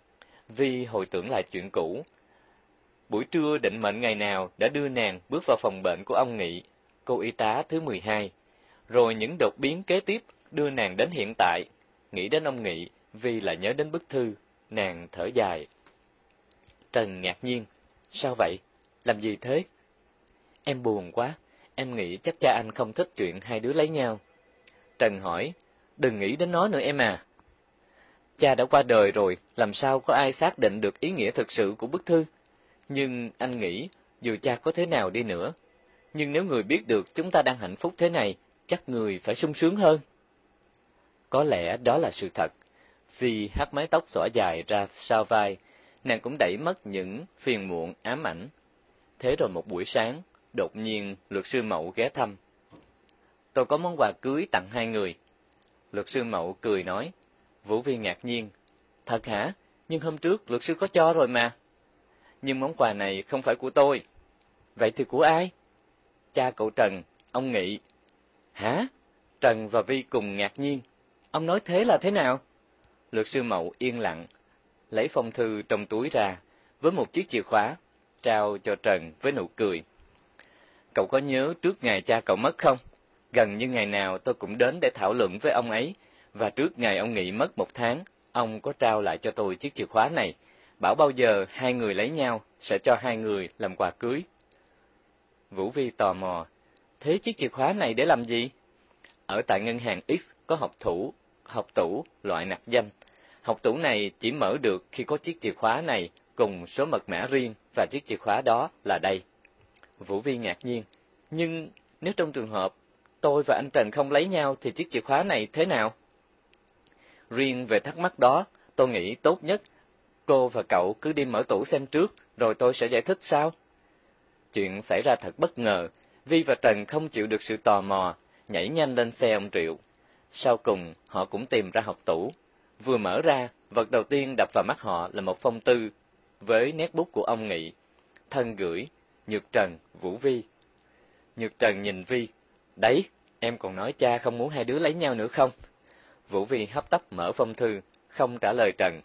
Vi hồi tưởng lại chuyện cũ. Buổi trưa định mệnh ngày nào đã đưa nàng bước vào phòng bệnh của ông Nghị, cô y tá thứ mười hai. Rồi những đột biến kế tiếp đưa nàng đến hiện tại. Nghĩ đến ông Nghị, Vi lại nhớ đến bức thư, nàng thở dài. Trần ngạc nhiên, sao vậy? Làm gì thế? Em buồn quá, em nghĩ chắc cha anh không thích chuyện hai đứa lấy nhau. Trần hỏi, đừng nghĩ đến nó nữa em à. Cha đã qua đời rồi, làm sao có ai xác định được ý nghĩa thực sự của bức thư. Nhưng anh nghĩ, dù cha có thế nào đi nữa, nhưng nếu người biết được chúng ta đang hạnh phúc thế này, chắc người phải sung sướng hơn. Có lẽ đó là sự thật. Vì hắt mái tóc xõa dài ra sau vai, nàng cũng đẩy mất những phiền muộn ám ảnh. Thế rồi một buổi sáng, đột nhiên luật sư Mậu ghé thăm. Tôi có món quà cưới tặng hai người. Luật sư Mậu cười nói. Vũ Vi ngạc nhiên. Thật hả? Nhưng hôm trước luật sư có cho rồi mà. Nhưng món quà này không phải của tôi. Vậy thì của ai? Cha cậu Trần, ông Nghị. Hả? Trần và Vi cùng ngạc nhiên. Ông nói thế là thế nào? Luật sư Mậu yên lặng, lấy phong thư trong túi ra, với một chiếc chìa khóa, trao cho Trần với nụ cười. Cậu có nhớ trước ngày cha cậu mất không? Gần như ngày nào tôi cũng đến để thảo luận với ông ấy, và trước ngày ông Nghị mất một tháng, ông có trao lại cho tôi chiếc chìa khóa này, bảo bao giờ hai người lấy nhau, sẽ cho hai người làm quà cưới. Vũ Vi tò mò, thế chiếc chìa khóa này để làm gì? Ở tại ngân hàng X có học thủ, học tủ loại nặc danh. Học tủ này chỉ mở được khi có chiếc chìa khóa này cùng số mật mã riêng, và chiếc chìa khóa đó là đây. Vũ Vi ngạc nhiên, nhưng nếu trong trường hợp tôi và anh Trần không lấy nhau thì chiếc chìa khóa này thế nào? Riêng về thắc mắc đó, tôi nghĩ tốt nhất cô và cậu cứ đi mở tủ xem trước, rồi tôi sẽ giải thích sau. Chuyện xảy ra thật bất ngờ, Vi và Trần không chịu được sự tò mò, nhảy nhanh lên xe ông Triệu. Sau cùng, họ cũng tìm ra học tủ. Vừa mở ra, vật đầu tiên đập vào mắt họ là một phong thư với nét bút của ông Nghị. Thân gửi, Nhược Trần, Vũ Vi. Nhược Trần nhìn Vi. Đấy, em còn nói cha không muốn hai đứa lấy nhau nữa không? Vũ Vi hấp tấp mở phong thư, không trả lời Trần.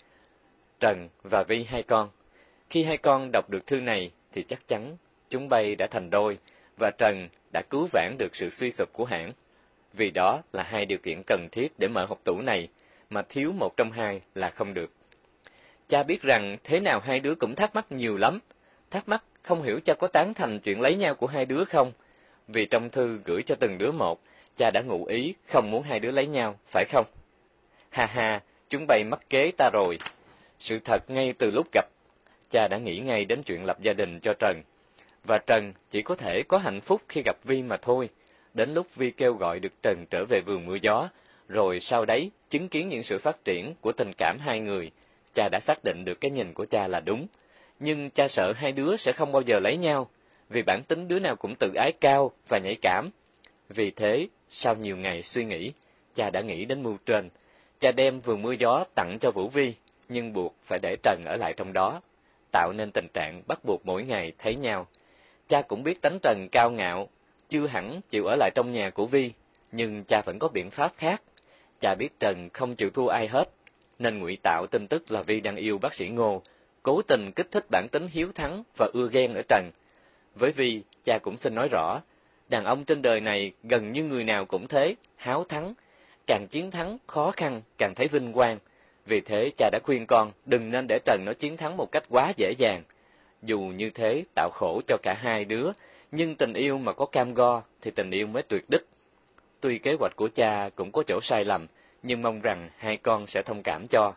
Trần và Vi hai con. Khi hai con đọc được thư này thì chắc chắn chúng bay đã thành đôi, và Trần đã cứu vãn được sự suy sụp của hãng. Vì đó là hai điều kiện cần thiết để mở hộp tủ này, mà thiếu một trong hai là không được. Cha biết rằng thế nào hai đứa cũng thắc mắc nhiều lắm. Thắc mắc không hiểu cha có tán thành chuyện lấy nhau của hai đứa không? Vì trong thư gửi cho từng đứa một, cha đã ngụ ý không muốn hai đứa lấy nhau, phải không? Ha ha, chúng bay mắc kế ta rồi. Sự thật ngay từ lúc gặp, cha đã nghĩ ngay đến chuyện lập gia đình cho Trần. Và Trần chỉ có thể có hạnh phúc khi gặp Vi mà thôi. Đến lúc Vi kêu gọi được Trần trở về vườn mưa gió, rồi sau đấy chứng kiến những sự phát triển của tình cảm hai người, cha đã xác định được cái nhìn của cha là đúng. Nhưng cha sợ hai đứa sẽ không bao giờ lấy nhau, vì bản tính đứa nào cũng tự ái cao và nhạy cảm. Vì thế, sau nhiều ngày suy nghĩ, cha đã nghĩ đến mưu trên. Cha đem vườn mưa gió tặng cho Vũ Vi, nhưng buộc phải để Trần ở lại trong đó, tạo nên tình trạng bắt buộc mỗi ngày thấy nhau. Cha cũng biết tánh Trần cao ngạo, chưa hẳn chịu ở lại trong nhà của Vi, nhưng cha vẫn có biện pháp khác. Cha biết Trần không chịu thua ai hết, nên ngụy tạo tin tức là Vi đang yêu bác sĩ Ngô, cố tình kích thích bản tính hiếu thắng và ưa ghen ở Trần. Với Vi, cha cũng xin nói rõ, đàn ông trên đời này gần như người nào cũng thế, háo thắng, càng chiến thắng khó khăn càng thấy vinh quang. Vì thế cha đã khuyên con đừng nên để Trần nó chiến thắng một cách quá dễ dàng. Dù như thế tạo khổ cho cả hai đứa, nhưng tình yêu mà có cam go thì tình yêu mới tuyệt đích. Tuy kế hoạch của cha cũng có chỗ sai lầm, nhưng mong rằng hai con sẽ thông cảm cho.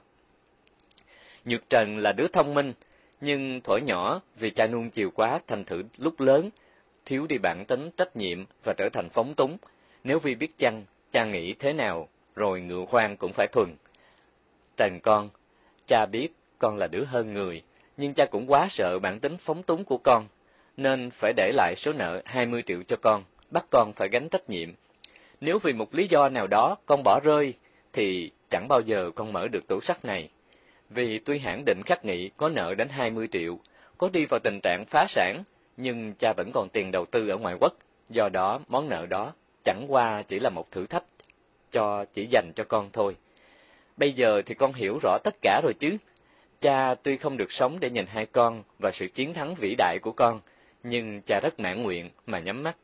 Nhược Trần là đứa thông minh, nhưng thuở nhỏ vì cha nuông chiều quá thành thử lúc lớn, thiếu đi bản tính trách nhiệm và trở thành phóng túng. Nếu Vi biết chăng, cha nghĩ thế nào, rồi ngựa khoan cũng phải thuần. Trần con, cha biết con là đứa hơn người, nhưng cha cũng quá sợ bản tính phóng túng của con, nên phải để lại số nợ hai mươi triệu cho con, bắt con phải gánh trách nhiệm. Nếu vì một lý do nào đó con bỏ rơi, thì chẳng bao giờ con mở được tủ sắt này. Vì tuy hãng định khắc nghị có nợ đến hai mươi triệu, có đi vào tình trạng phá sản, nhưng cha vẫn còn tiền đầu tư ở ngoại quốc, do đó món nợ đó chẳng qua chỉ là một thử thách, cho chỉ dành cho con thôi. Bây giờ thì con hiểu rõ tất cả rồi chứ. Cha tuy không được sống để nhìn hai con và sự chiến thắng vĩ đại của con, nhưng cha rất mãn nguyện mà nhắm mắt.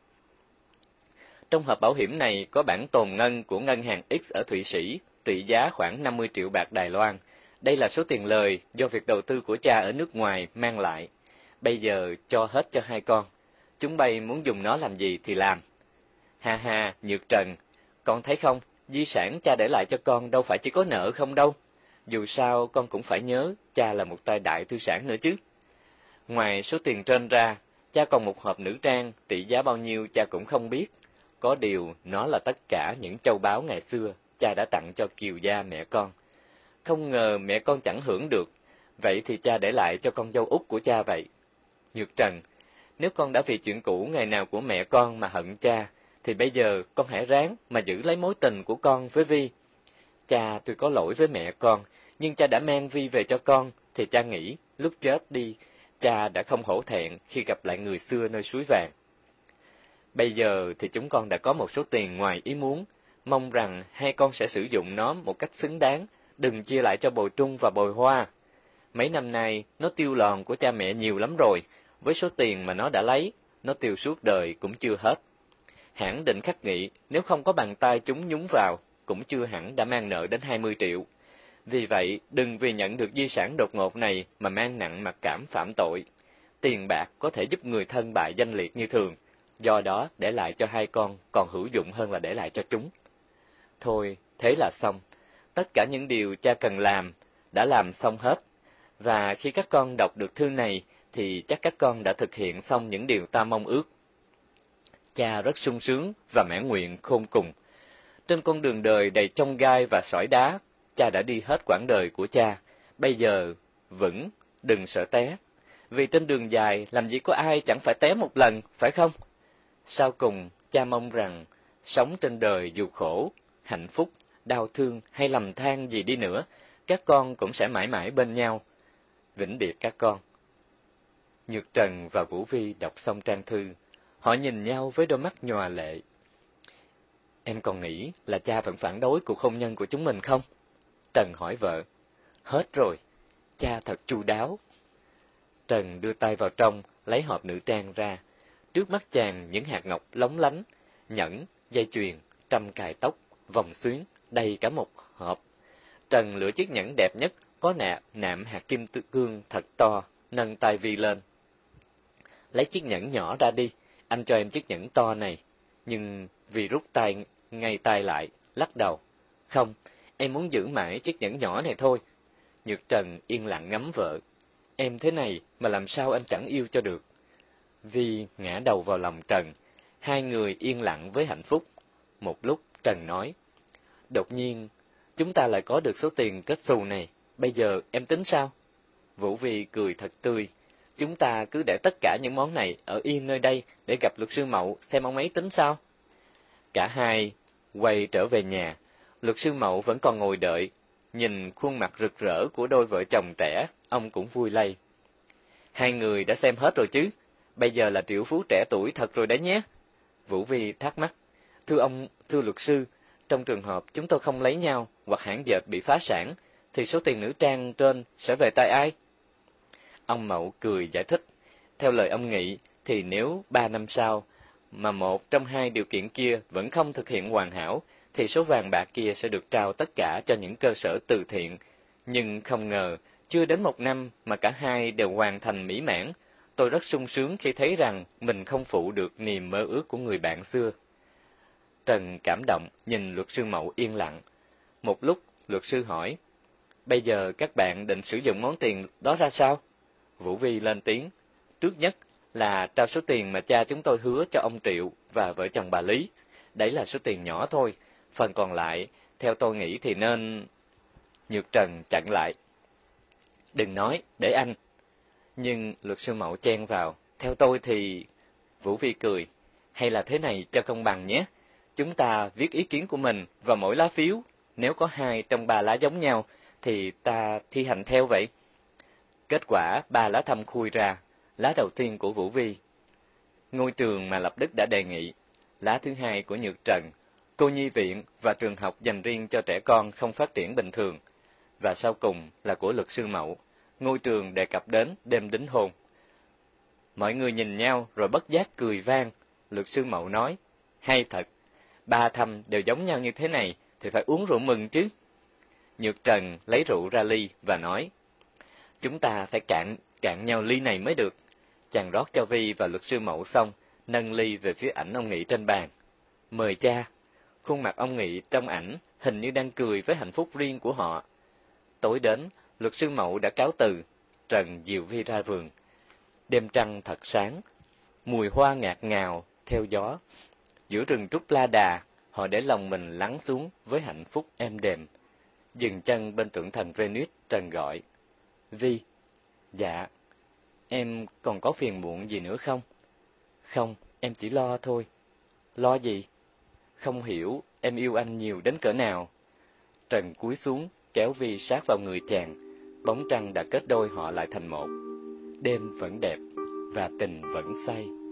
Trong hộp bảo hiểm này có bản tồn ngân của ngân hàng X ở Thụy Sĩ, trị giá khoảng năm mươi triệu bạc Đài Loan. Đây là số tiền lời do việc đầu tư của cha ở nước ngoài mang lại. Bây giờ cho hết cho hai con. chúng bay muốn dùng nó làm gì thì làm. Ha ha, Nhược Trần, con thấy không, di sản cha để lại cho con đâu phải chỉ có nợ không đâu. Dù sao con cũng phải nhớ cha là một tay đại tư sản nữa chứ. Ngoài số tiền trên ra, cha còn một hộp nữ trang, trị giá bao nhiêu cha cũng không biết. Có điều nó là tất cả những châu báu ngày xưa cha đã tặng cho Kiều gia mẹ con. Không ngờ mẹ con chẳng hưởng được, vậy thì cha để lại cho con dâu út của cha vậy. Nhược Trần, nếu con đã vì chuyện cũ ngày nào của mẹ con mà hận cha, thì bây giờ con hãy ráng mà giữ lấy mối tình của con với Vi. Cha tuy có lỗi với mẹ con, nhưng cha đã mang Vi về cho con, thì cha nghĩ lúc chết đi, cha đã không hổ thẹn khi gặp lại người xưa nơi suối vàng. Bây giờ thì chúng con đã có một số tiền ngoài ý muốn, mong rằng hai con sẽ sử dụng nó một cách xứng đáng, đừng chia lại cho Bồi Trung và Bồi Hoa. Mấy năm nay, nó tiêu lòn của cha mẹ nhiều lắm rồi, với số tiền mà nó đã lấy, nó tiêu suốt đời cũng chưa hết. Hẳn định khắc nghị, nếu không có bàn tay chúng nhúng vào, cũng chưa hẳn đã mang nợ đến hai mươi triệu. Vì vậy, đừng vì nhận được di sản đột ngột này mà mang nặng mặc cảm phạm tội. Tiền bạc có thể giúp người thân bại danh liệt như thường, do đó để lại cho hai con còn hữu dụng hơn là để lại cho chúng. Thôi, thế là xong. Tất cả những điều cha cần làm, đã làm xong hết. Và khi các con đọc được thư này, thì chắc các con đã thực hiện xong những điều ta mong ước. Cha rất sung sướng và mãn nguyện khôn cùng. Trên con đường đời đầy chông gai và sỏi đá, cha đã đi hết quãng đời của cha. Bây giờ, vững, đừng sợ té. Vì trên đường dài, làm gì có ai chẳng phải té một lần, phải không? Sau cùng, cha mong rằng, sống trên đời dù khổ, hạnh phúc, đau thương hay lầm than gì đi nữa, các con cũng sẽ mãi mãi bên nhau. Vĩnh biệt các con. Nhược Trần và Vũ Vi đọc xong trang thư. Họ nhìn nhau với đôi mắt nhòa lệ. Em còn nghĩ là cha vẫn phản đối cuộc hôn nhân của chúng mình không? Trần hỏi vợ. Hết rồi, cha thật chu đáo. Trần đưa tay vào trong, lấy hộp nữ trang ra. Trước mắt chàng những hạt ngọc lóng lánh, nhẫn, dây chuyền, trâm cài tóc, vòng xuyến, đầy cả một hộp. Trần lựa chiếc nhẫn đẹp nhất, có nạm nạm hạt kim tự cương thật to, nâng tay Vi lên. Lấy chiếc nhẫn nhỏ ra đi, anh cho em chiếc nhẫn to này. Nhưng vì rút tay ngay tay lại, lắc đầu. Không, em muốn giữ mãi chiếc nhẫn nhỏ này thôi. Nhược Trần yên lặng ngắm vợ. Em thế này mà làm sao anh chẳng yêu cho được. Vi ngã đầu vào lòng Trần. Hai người yên lặng với hạnh phúc. Một lúc Trần nói. Đột nhiên, chúng ta lại có được số tiền kết xù này. Bây giờ em tính sao? Vũ Vi cười thật tươi. Chúng ta cứ để tất cả những món này ở yên nơi đây để gặp luật sư Mậu xem ông ấy tính sao. Cả hai quay trở về nhà. Luật sư Mậu vẫn còn ngồi đợi. Nhìn khuôn mặt rực rỡ của đôi vợ chồng trẻ, ông cũng vui lây. Hai người đã xem hết rồi chứ? Bây giờ là triệu phú trẻ tuổi thật rồi đấy nhé. Vũ Vi thắc mắc. Thưa ông, thưa luật sư, trong trường hợp chúng tôi không lấy nhau hoặc hãng dệt bị phá sản, thì số tiền nữ trang trên sẽ về tay ai? Ông Mậu cười giải thích. Theo lời ông Nghị, thì nếu ba năm sau mà một trong hai điều kiện kia vẫn không thực hiện hoàn hảo, thì số vàng bạc kia sẽ được trao tất cả cho những cơ sở từ thiện. Nhưng không ngờ, chưa đến một năm mà cả hai đều hoàn thành mỹ mãn. Tôi rất sung sướng khi thấy rằng mình không phụ được niềm mơ ước của người bạn xưa. Trần cảm động nhìn luật sư Mậu yên lặng. Một lúc, luật sư hỏi, bây giờ các bạn định sử dụng món tiền đó ra sao? Vũ Vi lên tiếng, trước nhất là trao số tiền mà cha chúng tôi hứa cho ông Triệu và vợ chồng bà Lý. Đấy là số tiền nhỏ thôi, phần còn lại, theo tôi nghĩ thì nên... Nhược Trần chặn lại. Đừng nói, để anh. Nhưng luật sư Mậu chen vào, theo tôi thì... Vũ Vi cười, hay là thế này cho công bằng nhé. Chúng ta viết ý kiến của mình vào mỗi lá phiếu. Nếu có hai trong ba lá giống nhau, thì ta thi hành theo vậy. Kết quả ba lá thăm khui ra. Lá đầu tiên của Vũ Vi, ngôi trường mà Lập Đức đã đề nghị. Lá thứ hai của Nhược Trần, cô nhi viện và trường học dành riêng cho trẻ con không phát triển bình thường. Và sau cùng là của luật sư Mậu, ngôi trường đề cập đến đêm đính hôn. Mọi người nhìn nhau rồi bất giác cười vang. Luật sư Mậu nói, hay thật, ba thăm đều giống nhau như thế này thì phải uống rượu mừng chứ. Nhược Trần lấy rượu ra ly và nói, chúng ta phải cạn cạn nhau ly này mới được. Chàng rót cho Vi và luật sư Mậu xong, nâng ly về phía ảnh ông Nghị trên bàn. Mời cha. Khuôn mặt ông Nghị trong ảnh hình như đang cười với hạnh phúc riêng của họ. Tối đến, luật sư Mậu đã cáo từ, Trần dìu Vi ra vườn. Đêm trăng thật sáng, mùi hoa ngạt ngào theo gió. Giữa rừng trúc la đà, họ để lòng mình lắng xuống với hạnh phúc êm đềm. Dừng chân bên tượng thần Venus, Trần gọi. Vi. Dạ. Em còn có phiền muộn gì nữa không? Không, em chỉ lo thôi. Lo gì? Không hiểu em yêu anh nhiều đến cỡ nào. Trần cúi xuống, kéo Vi sát vào người chàng. Bóng trăng đã kết đôi họ lại thành một. Đêm vẫn đẹp, và tình vẫn say.